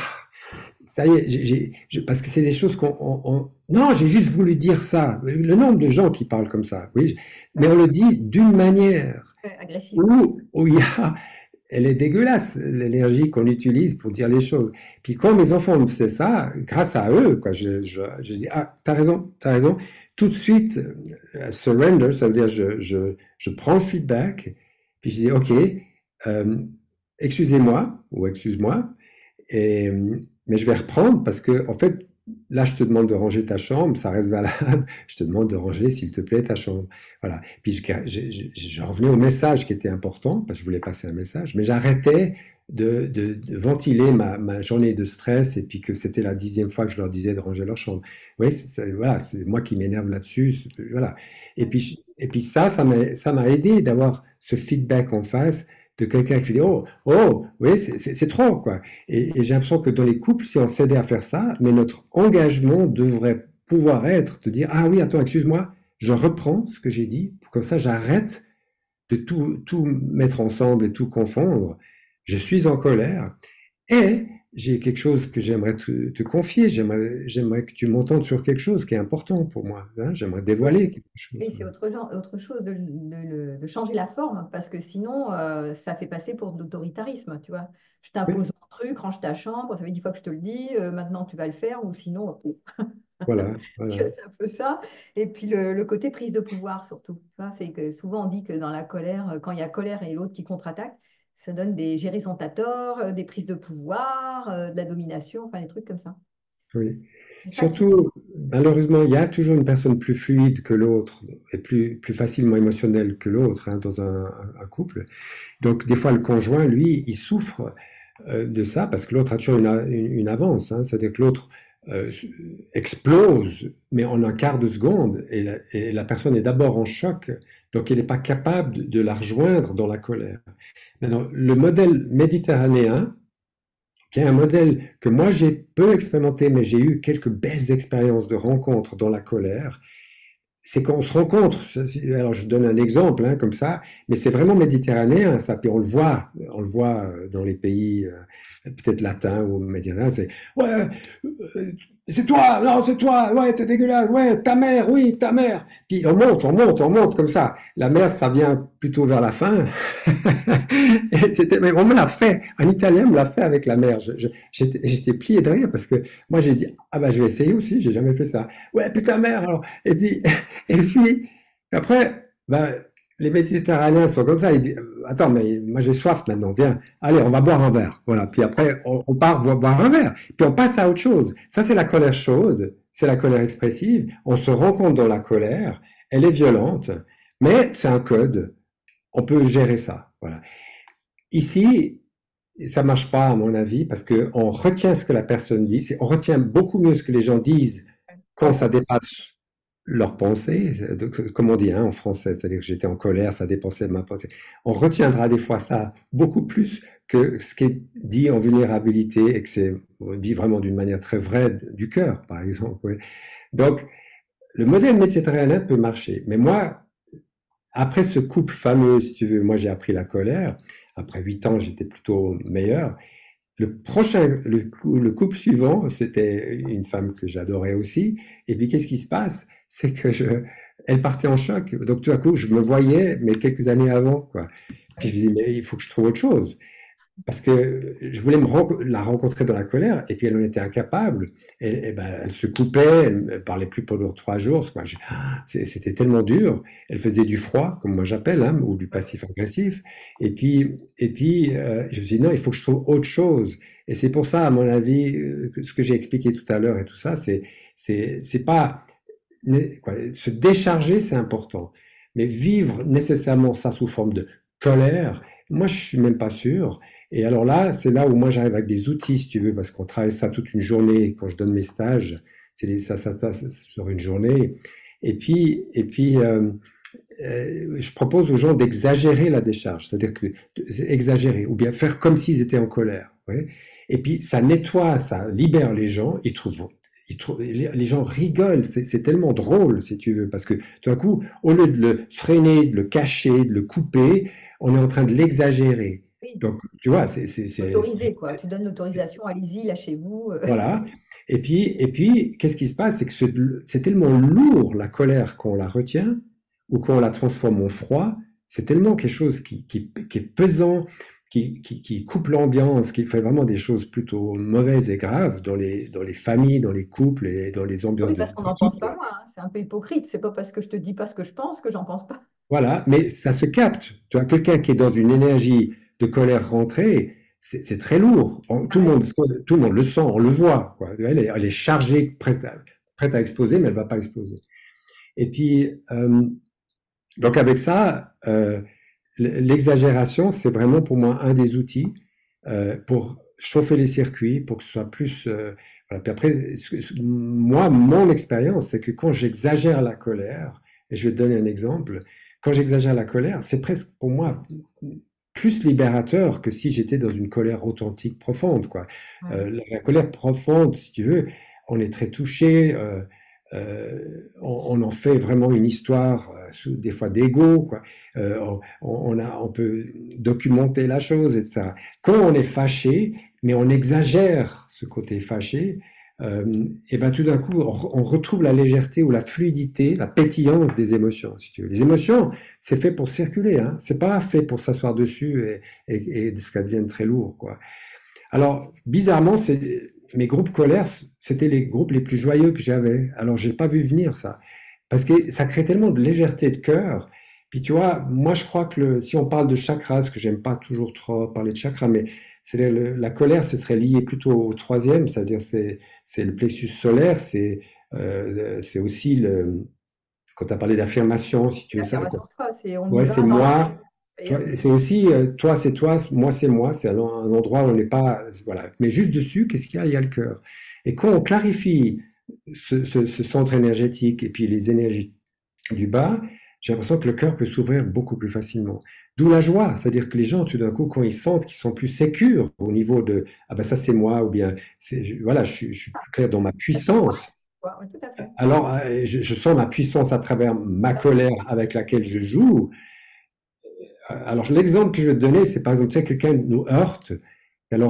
ça y est, j'ai- j'ai- je- parce que c'est des choses qu'on... on- on- non, j'ai juste voulu dire ça. Le nombre de gens qui parlent comme ça, oui, je- mais Ouais. on le dit d'une manière Ouais, agressive. où, où il y a... Elle est dégueulasse, l'énergie qu'on utilise pour dire les choses. Puis quand mes enfants me faisaient ça, grâce à eux, quoi, je, je, je dis, ah, t'as raison, t'as raison. Tout de suite, euh, surrender, ça veut dire je, je, je prends le feedback, puis je dis, OK, euh, excusez-moi, ou excuse-moi, et, mais je vais reprendre parce que, en fait, là, je te demande de ranger ta chambre, ça reste valable. Je te demande de ranger, s'il te plaît, ta chambre. Voilà. Puis je, je, je, je revenais au message qui était important, parce que je voulais passer un message, mais j'arrêtais de, de, de ventiler ma, ma, journée de stress et puis que c'était la dixième fois que je leur disais de ranger leur chambre. Oui, c'est, voilà, c'est moi qui m'énerve là-dessus. Voilà. Et Ouais. puis, et puis ça, ça m'a, ça m'a aidé d'avoir ce feedback en face de quelqu'un qui dit oh, oh, oui, c'est, c'est, c'est trop, quoi. Et, et j'ai l'impression que dans les couples, si on s'aidait à faire ça, mais notre engagement devrait pouvoir être de dire ah oui, attends, excuse-moi, je reprends ce que j'ai dit, comme ça j'arrête de tout, tout mettre ensemble et tout confondre. Je suis en colère et j'ai quelque chose que j'aimerais te, te confier. J'aimerais, j'aimerais que tu m'entendes sur quelque chose qui est important pour moi, hein. J'aimerais Ouais. dévoiler quelque chose. Et c'est autre, genre- autre chose de, de- de changer la forme, parce que sinon, euh, ça fait passer pour de l'autoritarisme, tu vois. Je Oui, t'impose mon truc, range ta chambre, ça fait dix fois que je te le dis, euh, maintenant tu vas le faire, ou sinon, voilà, tu vois, voilà. c'est un peu ça. Et puis le, le côté prise de pouvoir, surtout. Tu vois, c'est que souvent on dit que dans la colère, euh, quand il y a colère et l'autre qui contre-attaque, ça donne des gérer son tort, euh, des prises de pouvoir, euh, de la domination, enfin des trucs comme ça. Oui. C'est ça qui... Surtout, malheureusement, il y a toujours une personne plus fluide que l'autre et plus, plus facilement émotionnelle que l'autre, hein, dans un, un couple. Donc, des fois, le conjoint, lui, il souffre euh, de ça parce que l'autre a toujours une, une, une avance, hein. C'est-à-dire que l'autre euh, explose, mais en un quart de seconde, et la, et la personne est d'abord en choc, donc elle n'est pas capable de, de la rejoindre dans la colère. Maintenant, le modèle méditerranéen, qui est un modèle que moi j'ai peu expérimenté, mais j'ai eu quelques belles expériences de rencontres dans la colère, c'est qu'on se rencontre. Alors je donne un exemple, hein, comme ça, mais c'est vraiment méditerranéen, ça. Puis on le voit, on le voit dans les pays euh, peut-être latins ou méditerranéens. C'est ouais, euh, C'est toi, non, c'est toi, ouais, t'es dégueulasse, ouais, ta mère, oui, ta mère. Puis on monte, on monte, on monte comme ça. La mère, ça vient plutôt vers la fin. Et c'était, mais on me l'a fait, un Italien me l'a fait avec la mère. Je- je- j'étais, j'étais plié de rire parce que moi j'ai dit, ah bah je vais essayer aussi, j'ai jamais fait ça. Ouais, putain mère, alors. Et puis, et puis, après, bah, les Méditerranéens sont comme ça. Ils disent, attends, mais moi j'ai soif maintenant, viens, allez, on va boire un verre. Voilà. Puis après, on, on part boire un verre. Puis on passe à autre chose. Ça, c'est la colère chaude, c'est la colère expressive. On se rend compte dans la colère, elle est violente, mais c'est un code. On peut gérer ça. Voilà. Ici, ça marche pas, à mon avis, parce qu'on retient ce que la personne dit. On retient beaucoup mieux ce que les gens disent quand ça dépasse leur pensée, comme on dit hein, en français, c'est-à-dire que j'étais en colère, ça dépensait ma pensée. On retiendra des fois ça beaucoup plus que ce qui est dit en vulnérabilité et que c'est dit vraiment d'une manière très vraie du cœur, par exemple. Oui. Donc, le modèle méditerranéen peut marcher. Mais moi, après ce couple fameux, si tu veux, moi j'ai appris la colère. Après huit ans, j'étais plutôt meilleur. Le prochain, le, le couple suivant, c'était une femme que j'adorais aussi. Et puis, qu'est-ce qui se passe? C'est que je, elle partait en choc. Donc, tout à coup, je me voyais, mais quelques années avant, quoi. Puis, je me dis, mais il faut que je trouve autre chose. Parce que je voulais me ren- la rencontrer dans la colère, et puis elle en était incapable. Et, et ben, elle se coupait, elle ne parlait plus pendant trois jours. Quoi. J'ai- ah, c'est- C'était tellement dur. Elle faisait du froid, comme moi j'appelle, hein, ou du passif-agressif. Et puis, et puis euh, je me suis dit, non, il faut que je trouve autre chose. Et c'est pour ça, à mon avis, euh, que ce que j'ai expliqué tout à l'heure et tout ça, c'est, c'est, c'est pas, né- quoi, se décharger, c'est important. Mais vivre nécessairement ça sous forme de colère, moi, je suis même pas sûr. Et alors là, c'est là où moi j'arrive avec des outils, si tu veux, parce qu'on travaille ça toute une journée. Quand je donne mes stages, c'est des- ça, ça passe sur une journée. Et puis, et puis euh, euh, je propose aux gens d'exagérer la décharge, c'est-à-dire que de- exagérer, ou bien faire comme s'ils étaient en colère. Ouais. Et puis ça nettoie, ça libère les gens. Ils trouvent, ils trouvent, les, les gens rigolent. C'est c'est tellement drôle, si tu veux, parce que tout à coup, au lieu de le freiner, de le cacher, de le couper, on est en train de l'exagérer. Oui, Donc, tu vois, c'est, c'est, c'est- autorisé, quoi. Tu donnes l'autorisation, allez-y, lâchez-vous. euh. voilà. Et puis, et puis, qu'est-ce qui se passe? C'est que ce- c'est tellement lourd la colère qu'on la retient ou qu'on la transforme en froid. C'est tellement quelque chose qui, qui- qui est pesant, qui, qui- qui coupe l'ambiance, qui fait vraiment des choses plutôt mauvaises et graves dans les, dans les familles, dans les couples et dans les ambiances Oui, de parce qu'on n'en pense d'équipe. pas moins, hein. C'est un peu hypocrite. C'est pas parce que je te dis pas ce que je pense que j'en pense pas. Voilà, mais ça se capte. Tu vois, quelqu'un qui est dans une énergie de colère rentrée, c'est c'est très lourd. On- tout le Ouais. monde, tout le monde le sent, on le voit, quoi. Elle est, elle est chargée, prête à, prête à exploser, mais elle va pas exploser. Et puis, euh, donc avec ça, euh, l'exagération, c'est vraiment pour moi un des outils euh, pour chauffer les circuits, pour que ce soit plus. Euh, voilà. Puis après, ce- ce- moi, mon expérience, c'est que quand j'exagère la colère, et je vais te donner un exemple, quand j'exagère la colère, c'est presque pour moi plus libérateur que si j'étais dans une colère authentique profonde, quoi. Ouais. Euh, la, la colère profonde, si tu veux, on est très touché. Euh, euh, on, on en fait vraiment une histoire, euh, sous- des fois d'ego, quoi. Euh, on, on a, on peut documenter la chose, et cetera. Quand on est fâché, mais on exagère ce côté fâché, euh, et ben tout d'un coup, on, on retrouve la légèreté ou la fluidité, la pétillance des émotions, si tu veux. Les émotions, c'est fait pour circuler, hein. C'est pas fait pour s'asseoir dessus et, et, et que ça devienne très lourd, quoi. Alors, bizarrement, c'est, mes groupes scolaires, c'était les groupes les plus joyeux que j'avais. Alors, j'ai pas vu venir ça. Parce que ça crée tellement de légèreté de cœur. Puis, tu vois, moi, je crois que le- si on parle de chakras, ce que j'aime pas toujours trop parler de chakras, mais c'est le- la colère, ce serait lié plutôt au troisième, c'est-à-dire c'est, c'est le plexus solaire, c'est, euh, c'est aussi le, quand tu as parlé d'affirmation, si tu veux ça, L'affirmation de soi, c'est on y ouais, c'est va dans l'action. moi. Et Toi, hop. c'est aussi euh, toi, c'est toi, moi, c'est moi. C'est un, un endroit où on n'est pas. Voilà. Mais juste dessus, qu'est-ce qu'il y a? Il y a le cœur. Et quand on clarifie ce, ce- ce centre énergétique et puis les énergies du bas, j'ai l'impression que le cœur peut s'ouvrir beaucoup plus facilement. D'où la joie, c'est-à-dire que les gens, tout d'un coup, quand ils sentent qu'ils sont plus sécures au niveau de ah ben ça c'est moi, ou bien c'est, je- voilà, je, suis je suis plus clair dans ma C'est moi, puissance. c'est toi. Oui, tout à fait. Alors, euh, je, je sens ma puissance à travers ma colère avec laquelle je joue. Alors, l'exemple que je vais te donner, c'est par exemple, tu sais, quelqu'un nous heurte, alors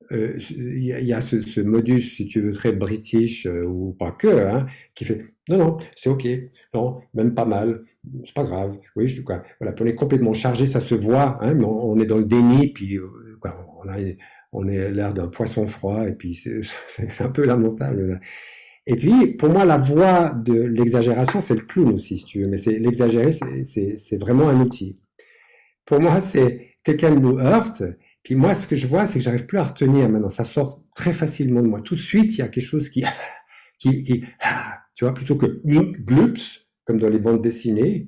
euh, il y a, il y a ce, ce modus, si tu veux, très british, euh, ou pas que, hein, qui fait non, non, c'est OK, non, même pas mal, c'est pas grave, oui, je, quoi, voilà, puis on est complètement chargé, ça se voit, hein, mais on, on est dans le déni, puis euh, quoi, on a, on est l'air d'un poisson froid, et puis c'est c'est un peu lamentable, là. Et puis, pour moi, la voie de l'exagération, c'est le clown aussi, si tu veux, mais c'est l'exagérer, c'est c'est- c'est vraiment un outil. Pour moi, c'est quelqu'un nous heurte, puis moi, ce que je vois, c'est que j'arrive plus à retenir maintenant. Ça sort très facilement de moi. Tout de suite, il y a quelque chose qui, qui, qui ah, tu vois, plutôt que glups, comme dans les bandes dessinées,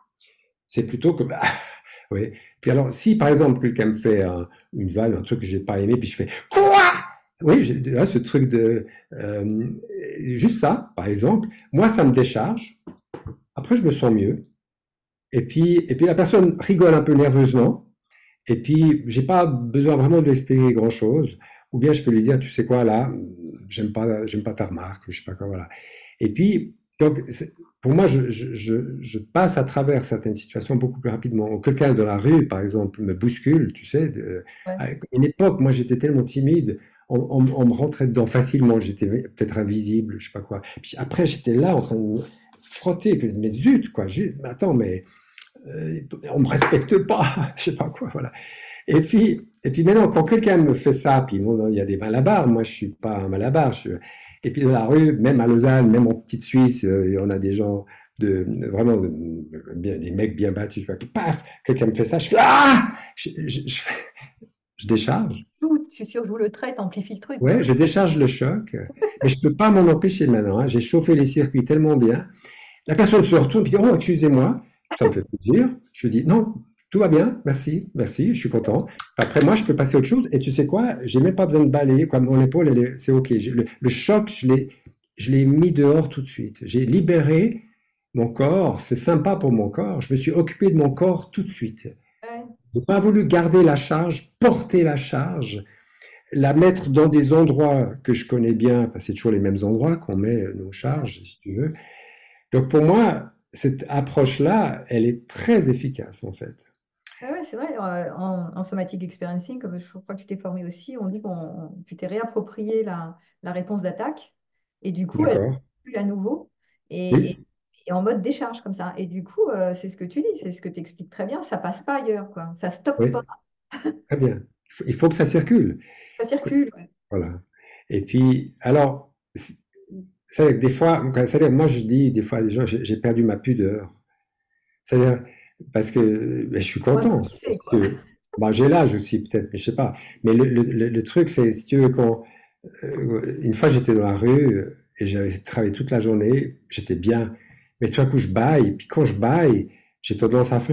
c'est plutôt que, bah, oui. Puis alors, si par exemple quelqu'un me fait un- une vanne, un truc que j'ai pas aimé, puis je fais quoi? Oui, j'ai là, ce truc de euh, juste ça, par exemple. Moi, ça me décharge. Après, je me sens mieux. Et puis, et puis la personne rigole un peu nerveusement. Et puis, j'ai pas besoin vraiment de lui expliquer grand-chose. Ou bien je peux lui dire, tu sais quoi, là, j'aime pas, j'aime pas ta remarque, ou je sais pas quoi, voilà. Et puis, donc, c'est- pour moi, je, je- je- je passe à travers certaines situations beaucoup plus rapidement. Ou quelqu'un dans la rue, par exemple, me bouscule, tu sais. De- Ouais. à une époque, moi, j'étais tellement timide, on, on- on me rentrait dedans facilement. J'étais peut-être invisible, je sais pas quoi. Puis après, j'étais là en train de me frotter. Puis, mais zut, quoi. j'ai- mais attends, mais euh, on me respecte pas, je sais pas quoi, voilà. Et puis, et puis maintenant, quand quelqu'un me fait ça, puis bon, il y a des malabars, moi je suis pas un malabar. Je, et puis dans la rue, même à Lausanne, même en petite Suisse, euh, on a des gens de vraiment de- bien, des mecs bien bâtis. Je fais, paf, quelqu'un me fait ça, je fais ah, je, je, je, fais- je décharge. Joue, tu surjoues le trait, t'amplifies le truc, Ouais, quoi. je décharge le choc, mais je peux pas m'en empêcher maintenant, hein. J'ai chauffé les circuits tellement bien. La personne se retourne et dit oh excusez-moi, ça me fait plaisir. Je dis non, tout va bien, merci, merci, je suis content. Après moi, je peux passer à autre chose. Et tu sais quoi, j'ai même pas besoin de balayer. Quoi, mon épaule, elle est- c'est ok. J'ai- Le, le choc, je l'ai, je l'ai mis dehors tout de suite. J'ai libéré mon corps. C'est sympa pour mon corps. Je me suis occupé de mon corps tout de suite. Ouais. Je n'ai pas voulu garder la charge, porter la charge, la mettre dans des endroits que je connais bien, parce que c'est toujours les mêmes endroits qu'on met nos charges, si tu veux. Donc pour moi, cette approche-là, elle est très efficace en fait. Ouais, ouais, c'est vrai, euh, en, en somatic experiencing, comme je crois que tu t'es formé aussi, on dit qu'on tu t'es réapproprié la, la réponse d'attaque et du coup, elle D'accord. recule à nouveau et, Oui, et- et en mode décharge comme ça. Et du coup, euh, c'est ce que tu dis, c'est ce que tu expliques très bien, ça passe pas ailleurs, quoi. Ça stocke pas, oui, très bien. Il faut, il faut que ça circule. ça circule. Ouais. Voilà. Et puis, alors, c'est c'est-à-dire que des fois, c'est-à-dire, moi je dis des fois à des gens, j'ai j'ai perdu ma pudeur. C'est-à-dire, parce que ben, je suis Moi, content. qui sait, Parce quoi. que, bon, j'ai l'âge aussi peut-être, mais je sais pas. Mais le, le- le- le truc, c'est, si tu veux, quand, euh, une fois j'étais dans la rue euh, et j'avais travaillé toute la journée, j'étais bien. Mais tout à coup, je baille, et puis quand je baille, j'ai tendance à faire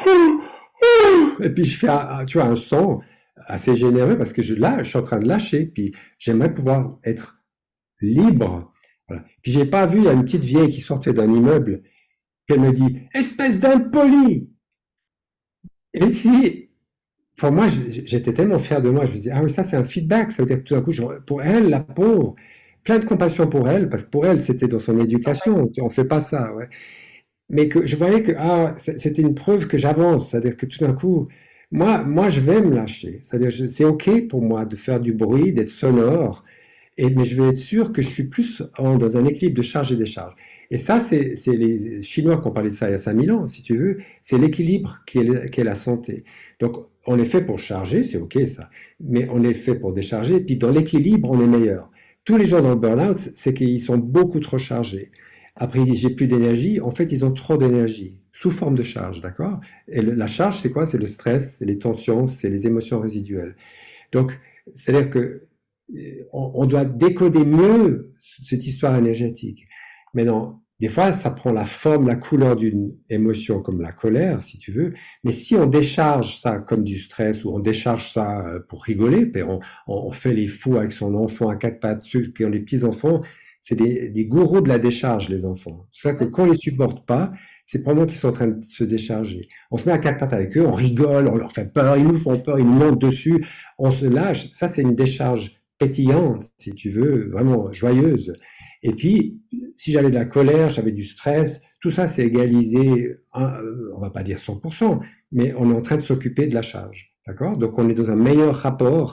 et puis je fais un, un- tu vois, un son assez généreux parce que je, là, je suis en train de lâcher, puis j'aimerais pouvoir être libre. Voilà. Puis j'ai pas vu, il y a une petite vieille qui sortait d'un immeuble, puis elle me dit, espèce d'impoli! Et puis, pour moi, j'étais tellement fier de moi, je me disais, ah oui, ça c'est un feedback, ça veut dire que tout d'un coup, je- pour elle, la pauvre, plein de compassion pour elle, parce que pour elle, c'était dans son Elle se sent pas éducation, on fait pas ça, ouais. Mais que je voyais que ah, c'était une preuve que j'avance, c'est-à-dire que tout d'un coup, moi, moi, je vais me lâcher, c'est-à-dire je- c'est ok pour moi de faire du bruit, d'être sonore, et, mais je vais être sûr que je suis plus en- dans un équilibre de charge et décharge. Et ça, c'est c'est les Chinois qui ont parlé de ça il y a cinq mille ans, si tu veux, c'est l'équilibre qui est, qui est la santé. Donc, on est fait pour charger, c'est ok ça, mais on est fait pour décharger, et puis dans l'équilibre, on est meilleur. Tous les gens dans le burn-out, c'est qu'ils sont beaucoup trop chargés. Après, ils disent j'ai plus d'énergie. En fait, ils ont trop d'énergie sous forme de charge, d'accord? Et le- la charge, c'est quoi? C'est le stress, c'est les tensions, c'est les émotions résiduelles. Donc, c'est-à-dire que euh, on, on doit décoder mieux cette histoire énergétique. Maintenant, des fois, ça prend la forme, la couleur d'une émotion comme la colère, si tu veux. Mais si on décharge ça comme du stress ou on décharge ça euh, pour rigoler, puis on, on fait les fous avec son enfant à quatre pattes, ceux qui ont des petits-enfants, c'est des, des gourous de la décharge, les enfants. C'est ça que Ouais. quand on les supporte pas, c'est probablement qu'ils sont en train de se décharger. On se met à quatre pattes avec eux, on rigole, on leur fait peur, ils nous font peur, ils nous montent dessus, on se lâche. Ça, c'est une décharge pétillante, si tu veux, vraiment joyeuse. Et puis, si j'avais de la colère, j'avais du stress, tout ça, c'est égalisé, hein, euh, on va pas dire cent pour cent, mais on est en train de s'occuper de la charge. D'accord? Donc, on est dans un meilleur rapport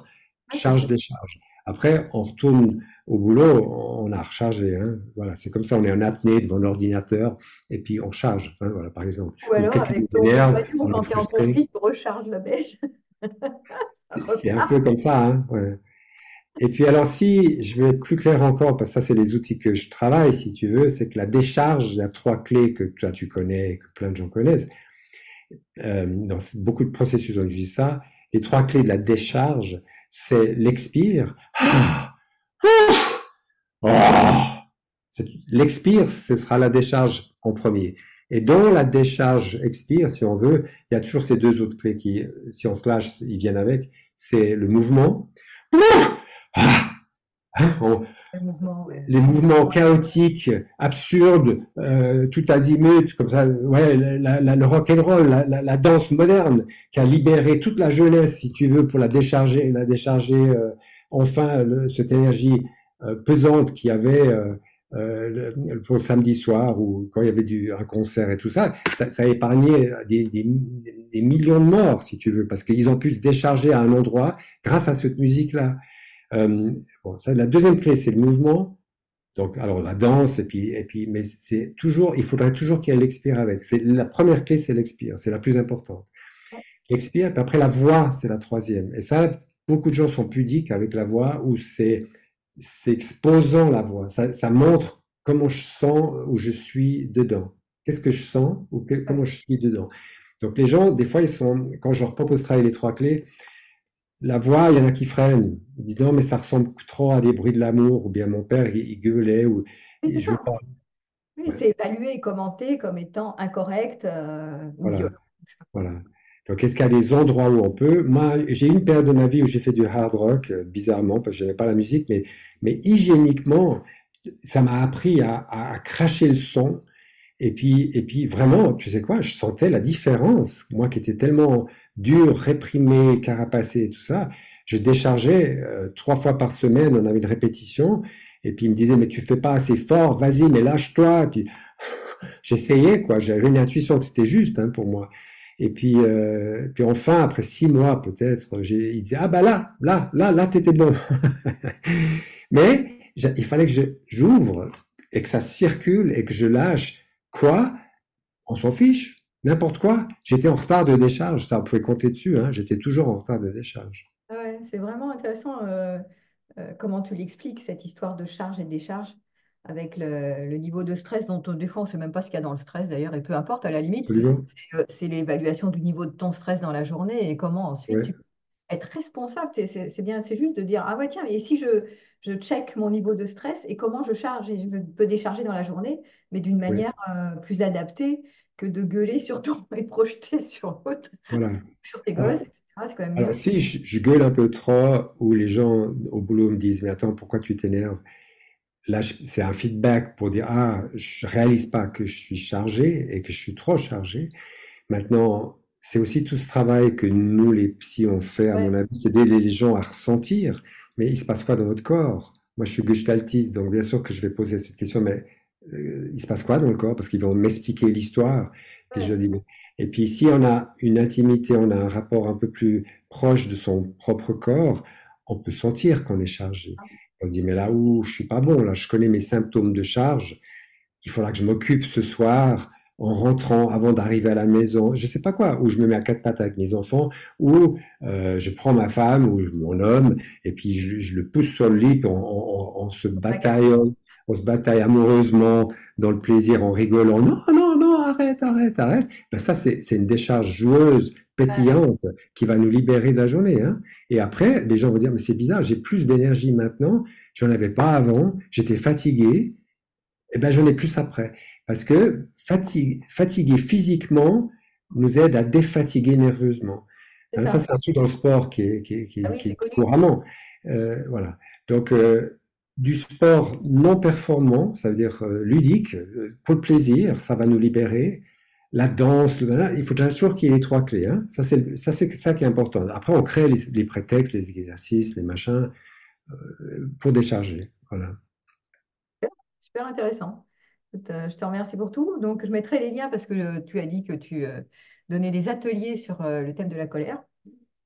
Ouais, c'est chouette. charge-décharge. Après, on retourne au boulot, on a rechargé. Hein. Voilà, c'est comme ça, on est en apnée devant l'ordinateur et puis on charge, hein, voilà, par exemple. Ou Ou alors, quelqu'un avec nous ton énerve, compagnon, on est quand tu es en frustré. conflit, tu recharges la bête. Ça C'est un peu repart. comme ça. Hein, ouais. Et puis alors, si je veux être plus clair encore, parce que ça, c'est les outils que je travaille, si tu veux, c'est que la décharge, il y a trois clés que toi, tu connais et que plein de gens connaissent. Euh, dans beaucoup de processus, on utilise ça. Les trois clés de la décharge, c'est l'expire. Ah, ah. L'expire, ce sera la décharge en premier. Et dans la décharge expire, si on veut, il y a toujours ces deux autres clés qui, si on se lâche, ils viennent avec. C'est le mouvement. Ah, on, Le mouvement, ouais. les mouvements chaotiques, absurdes, euh, tout azimut, comme ça, ouais, la, la, le rock and roll, la, la, la, danse moderne, qui a libéré toute la jeunesse, si tu veux, pour la décharger, la décharger euh, enfin le, cette énergie euh, pesante qu'il y avait euh, euh, le, pour le samedi soir ou quand il y avait du, un concert et tout ça, ça, ça a épargné des, des, des millions de morts, si tu veux, parce qu'ils ont pu se décharger à un endroit grâce à cette musique-là. Euh, bon, ça, la deuxième clé, c'est le mouvement. Donc, alors la danse, et puis, et puis, mais c'est toujours, il faudrait toujours qu'il y ait l'expire avec. C'est la première clé, c'est l'expire, c'est la plus importante. L'expire, puis après la voix, c'est la troisième. Et ça, beaucoup de gens sont pudiques avec la voix, où c'est, c'est exposant la voix. Ça, ça montre comment je sens, où je suis dedans. Qu'est-ce que je sens ou que, comment je suis dedans. Donc les gens, des fois, ils sont, quand je leur propose de travailler les trois clés, la voix, il y en a qui freinent. Ils disent non, mais ça ressemble trop à des bruits de l'amour, ou bien mon père, il, il gueulait, ou Oui, c'est je veux ça. pas. Oui, Ouais, c'est évalué et commenté comme étant incorrect euh, ou voilà, violent. voilà. Donc, est-ce qu'il y a des endroits où on peut? Moi, j'ai eu une période de ma vie où j'ai fait du hard rock, euh, bizarrement, parce que je n'aimais pas la musique, mais, mais hygiéniquement, ça m'a appris à, à- à cracher le son. Et puis, et puis, vraiment, tu sais quoi, je sentais la différence. Moi qui étais tellement dur, réprimé, carapacé et tout ça, je déchargeais euh, trois fois par semaine, on avait une répétition. Et puis, il me disait, mais tu fais pas assez fort, vas-y, mais lâche-toi. Et puis, j'essayais, quoi. J'avais une intuition que c'était juste hein, pour moi. Et puis, euh, puis enfin, après six mois peut-être, j'ai, il disait, ah bah là, là, là, là, t'étais bon. Mais il fallait que je, j'ouvre et que ça circule et que je lâche. Quoi? On s'en fiche. N'importe quoi. J'étais en retard de décharge. Ça, on pouvait compter dessus. Hein. J'étais toujours en retard de décharge. Ouais, c'est vraiment intéressant euh, euh, comment tu l'expliques, cette histoire de charge et de décharge, avec le, le niveau de stress dont on- des fois on ne sait même pas ce qu'il y a dans le stress d'ailleurs, et peu importe, à la limite, Absolument. c'est euh, c'est l'évaluation du niveau de ton stress dans la journée et comment ensuite Ouais, tu peux être responsable. C'est c'est- c'est bien, c'est juste de dire, ah ouais, tiens, et si je, je check mon niveau de stress et comment je charge et je peux décharger dans la journée, mais d'une ouais. manière euh, plus adaptée que de gueuler sur ton et de projeter sur l'autre, Voilà. sur tes Alors, gosses, et cetera. C'est quand même alors mieux. si je, je gueule un peu trop, ou les gens au boulot me disent, mais attends, pourquoi tu t'énerves? Là, je- c'est un feedback pour dire, ah, je réalise pas que je suis chargé et que je suis trop chargé. Maintenant, c'est aussi tout ce travail que nous, les psys, on fait, à Ouais. mon avis, c'est d'aider les gens à ressentir. Mais il se passe quoi dans votre corps? Moi, je suis gestaltiste, donc bien sûr que je vais poser cette question, mais euh, il se passe quoi dans le corps? Parce qu'ils vont m'expliquer l'histoire. Puis je Ouais. dis, mais- Et puis si on a une intimité, on a un rapport un peu plus proche de son propre corps, on peut sentir qu'on est chargé. On se dit, mais là où je suis pas bon, là, je connais mes symptômes de charge, il faudra que je m'occupe ce soir en rentrant avant d'arriver à la maison, je sais pas quoi, ou je me mets à quatre pattes avec mes enfants, ou euh, je prends ma femme ou mon homme et puis je, je le pousse sur le lit, puis on, on- on se Bagarre. bataille, on se bataille amoureusement dans le plaisir en rigolant. Non, non, non, arrête, arrête, arrête. Ben ça, c'est c'est une décharge joueuse, Ouais. pétillante, qui va nous libérer de la journée. Hein. Et après, les gens vont dire, mais c'est bizarre, j'ai plus d'énergie maintenant, j'en avais pas avant, j'étais fatigué, eh ben, j'en ai plus après. Parce que fatigue, fatiguer physiquement nous aide à défatiguer nerveusement. C'est Hein, ça, ça. c'est un truc dans le sport qui est, qui est, qui Ah est- oui, qui c'est est connu. couramment. Euh, voilà. Donc, euh, du sport non performant, ça veut dire euh, ludique, euh, pour le plaisir, ça va nous libérer. La danse, le- voilà, il faut toujours qu'il y ait les trois clés. Hein. Ça, c'est ça, c'est ça qui est important. Après, on crée les, les prétextes, les exercices, les machins euh, pour décharger. Voilà. Super, super intéressant. Écoute, euh, je te remercie pour tout. Donc, je mettrai les liens parce que euh, tu as dit que tu euh, donnais des ateliers sur euh, le thème de la colère.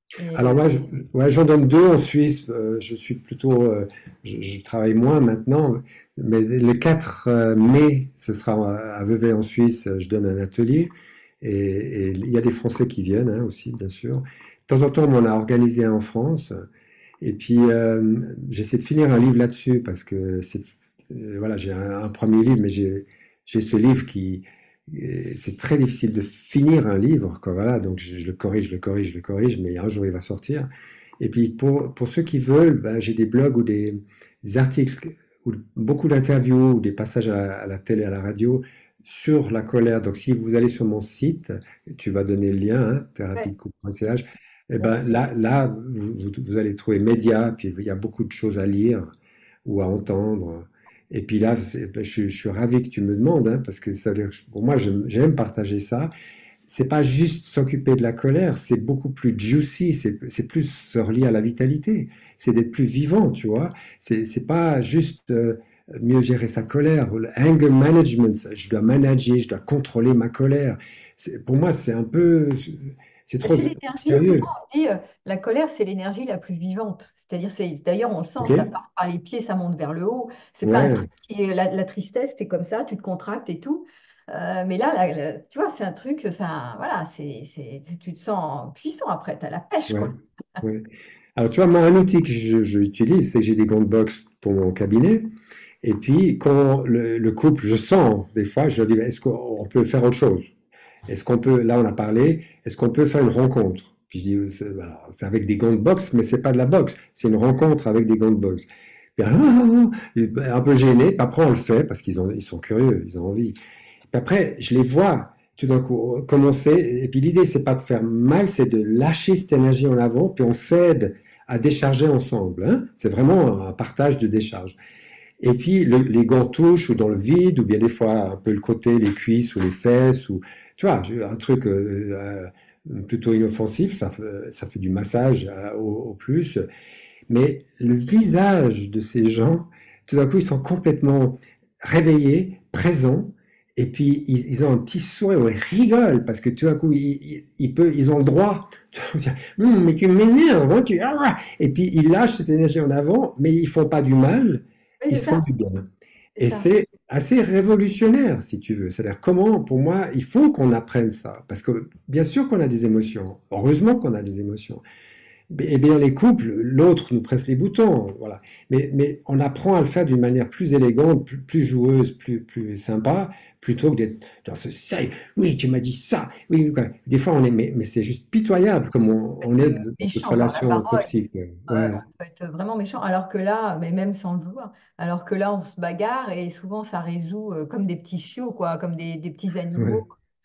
Et, Alors euh, moi, je- ouais, j'en donne deux en Suisse. Euh, je suis plutôt, euh, je, je travaille moins maintenant, mais le quatre euh, mai, ce sera à Vevey en Suisse. Je donne un atelier et, et il y a des Français qui viennent hein, aussi, bien sûr. De temps en temps, on en a organisé un en France. Et puis euh, j'essaie de finir un livre là-dessus parce que c'est, euh, voilà, j'ai un, un premier livre, mais j'ai j'ai ce livre qui et c'est très difficile de finir un livre, quoi, voilà, donc je, je le corrige, je le corrige, je le corrige, mais un jour il va sortir. Et puis pour, pour ceux qui veulent, ben, j'ai des blogs ou des, des articles, ou beaucoup d'interviews, ou des passages à la, à la télé, à la radio, sur la colère. Donc si vous allez sur mon site, tu vas donner le lien, hein, ouais, thérapie de couple point c h, et ben d'accord. là, là vous, vous- vous allez trouver médias, puis il y a beaucoup de choses à lire ou à entendre. Et puis là, c'est- je, je suis ravi que tu me demandes, hein, parce que ça veut dire que pour moi, j'aime j'aime partager ça. C'est pas juste s'occuper de la colère, c'est beaucoup plus juicy, c'est c'est plus se relier à la vitalité, c'est d'être plus vivant, tu vois. C'est c'est pas juste euh, mieux gérer sa colère. Le anger management, ça, je dois manager, je dois contrôler ma colère. C'est- Pour moi, c'est un peu, c'est Mais trop c'est l'énergie, souvent sérieux. on dit euh, la colère, c'est l'énergie la plus vivante. C'est-à-dire, c'est, d'ailleurs, on le sent, Ok? ça part par les pieds, ça monte vers le haut. C'est pas un truc Ouais, qui est la, la tristesse, t'es comme ça, tu te contractes et tout. Euh, mais là, la- la- tu vois, c'est un truc, ça, voilà, c'est, c'est, tu tu te sens puissant après, t'as la pêche, ouais, quoi. ouais. Alors, tu vois, moi, un outil que je, je utilise, c'est que j'ai des gants de boxe pour mon cabinet. Et puis, quand le, le couple, je sens, des fois, je leur dis, est-ce qu'on peut faire autre chose? Est-ce qu'on peut, là, on a parlé, est-ce qu'on peut faire une rencontre? Puis je dis, c'est voilà, c'est avec des gants de boxe, mais c'est pas de la boxe, c'est une rencontre avec des gants de boxe. Puis, ah, ah, ah, et ben, un peu gêné, puis après, on le fait parce qu'ils ont, ils sont curieux, ils ont envie. Puis après, je les vois tout d'un coup commencer. Et puis l'idée, c'est pas de faire mal, c'est de lâcher cette énergie en avant, puis on s'aide à décharger ensemble, hein. C'est vraiment un partage de décharge. Et puis le- les gants touchent ou dans le vide, ou bien des fois un peu le côté, les cuisses ou les fesses, ou tu vois, un truc euh, euh, plutôt inoffensif, ça fait, ça fait du massage euh, au, au plus. Mais le visage de ces gens, tout d'un coup, ils sont complètement réveillés, présents, et puis ils, ils ont un petit sourire, ils rigolent, parce que tout d'un coup, ils, ils, ils peuvent, ils ont le droit de dire hum, mais tu m'énerves, hein, tu... et puis ils lâchent cette énergie en avant, mais ils font pas du mal, Oui, ils c'est se font ça, du bien. c'est Et ça. c'est assez révolutionnaire, si tu veux. C'est-à-dire, comment, pour moi, il faut qu'on apprenne ça. Parce que, bien sûr qu'on a des émotions. Heureusement qu'on a des émotions. Et bien, les couples, l'autre nous presse les boutons, voilà. Mais, mais on apprend à le faire d'une manière plus élégante, plus, plus joueuse, plus, plus sympa, plutôt que d'être dans ce seuil. Oui, tu m'as dit ça. Oui, ouais. Des fois, on est, mais, mais c'est juste pitoyable comme on, Faut on être est euh, dans cette méchant par la relation parole. toxique. Euh, Ouais, on peut être vraiment méchant, alors que là, mais même sans le vouloir, alors que là, on se bagarre et souvent ça résout euh, comme des petits chiots, quoi, comme des, des petits animaux. ouais,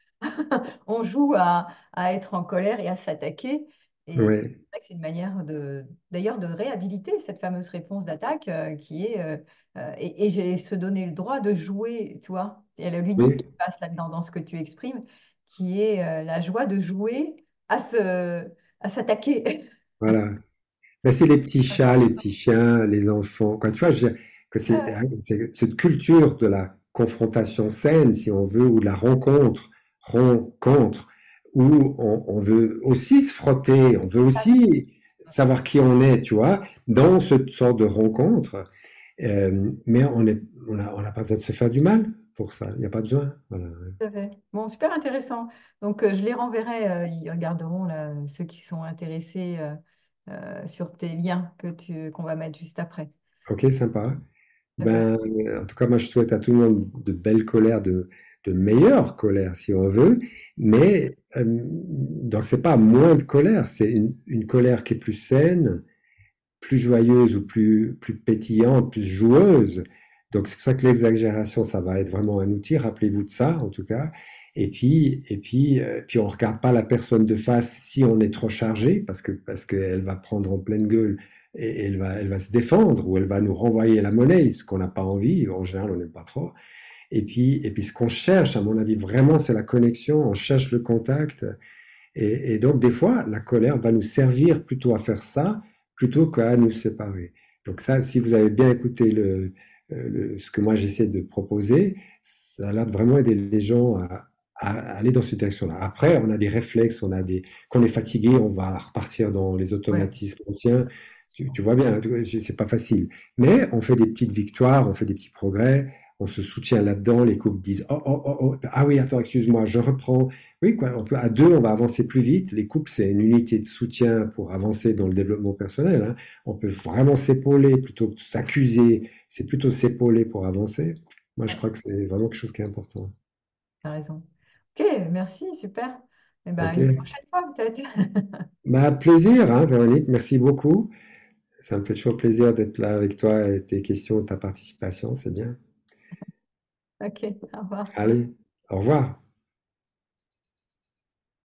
On joue à, à être en colère et à s'attaquer. Et ouais, c'est vrai que c'est une manière de, d'ailleurs, de réhabiliter cette fameuse réponse d'attaque euh, qui est, euh, euh, et, et j'ai se donner le droit de jouer, tu vois. Il y a le ludique qui oui, passe là-dedans, dans ce que tu exprimes, qui est euh, la joie de jouer à se, à s'attaquer. voilà. Ben, c'est les petits chats, les petits chiens, les enfants. Quoi. Tu vois, je- que c'est hein, c'est cette culture de la confrontation saine, si on veut, ou de la rencontre, rencontre, où on, on veut aussi se frotter, on veut aussi savoir qui on est, tu vois, dans cette sorte de rencontre. Euh, mais on est, on a, on n'a pas besoin de se faire du mal pour ça. Il n'y a pas besoin. Voilà. Tout à fait. Bon, super intéressant. Donc, euh, je les renverrai, euh, ils regarderont là, ceux qui sont intéressés euh, euh, sur tes liens que tu, qu'on va mettre juste après. Ok, sympa. Tout à fait. Ben, en tout cas, moi, je souhaite à tout le monde de belles colères, de, de meilleures colères, si on veut. Mais, euh, donc, c'est pas moins de colère, c'est une, une colère qui est plus saine, plus joyeuse ou plus, plus pétillante, plus joueuse. Donc, c'est pour ça que l'exagération, ça va être vraiment un outil. Rappelez-vous de ça, en tout cas. Et puis, et puis, euh, puis on ne regarde pas la personne de face si on est trop chargé, parce que, parce qu'elle va prendre en pleine gueule et elle va, elle va se défendre ou elle va nous renvoyer la monnaie, ce qu'on n'a pas envie. En général, on n'aime pas trop. Et puis, et puis, ce qu'on cherche, à mon avis, vraiment, c'est la connexion. On cherche le contact. Et, et donc, des fois, la colère va nous servir plutôt à faire ça, plutôt qu'à nous séparer. Donc ça, si vous avez bien écouté le, euh, le- ce que moi j'essaie de proposer, ça a l'air de vraiment aider les gens à, à aller dans cette direction-là. Après, on a des réflexes, on a des, quand on est fatigué, on va repartir dans les Ouais, automatismes anciens. Tu, tu sûr. vois bien, tu- c'est pas facile. Mais on fait des petites victoires, on fait des petits progrès, on se soutient là-dedans. Les couples disent, oh, oh, oh, oh, ah oui, attends, excuse-moi, je reprends. Oui, quoi, on peut, à deux, on va avancer plus vite. Les couples, c'est une unité de soutien pour avancer dans le développement personnel, hein. On peut vraiment s'épauler plutôt que de s'accuser. C'est plutôt s'épauler pour avancer. Moi, je Ouais, crois que c'est vraiment quelque chose qui est important. t'as raison. Ok, merci, super. Eh ben, OK. une prochaine fois peut-être. Bah, plaisir, hein, Véronique. Merci beaucoup. Ça me fait toujours plaisir d'être là avec toi et tes questions, ta participation. C'est bien. Ok, au revoir. Allez, au revoir.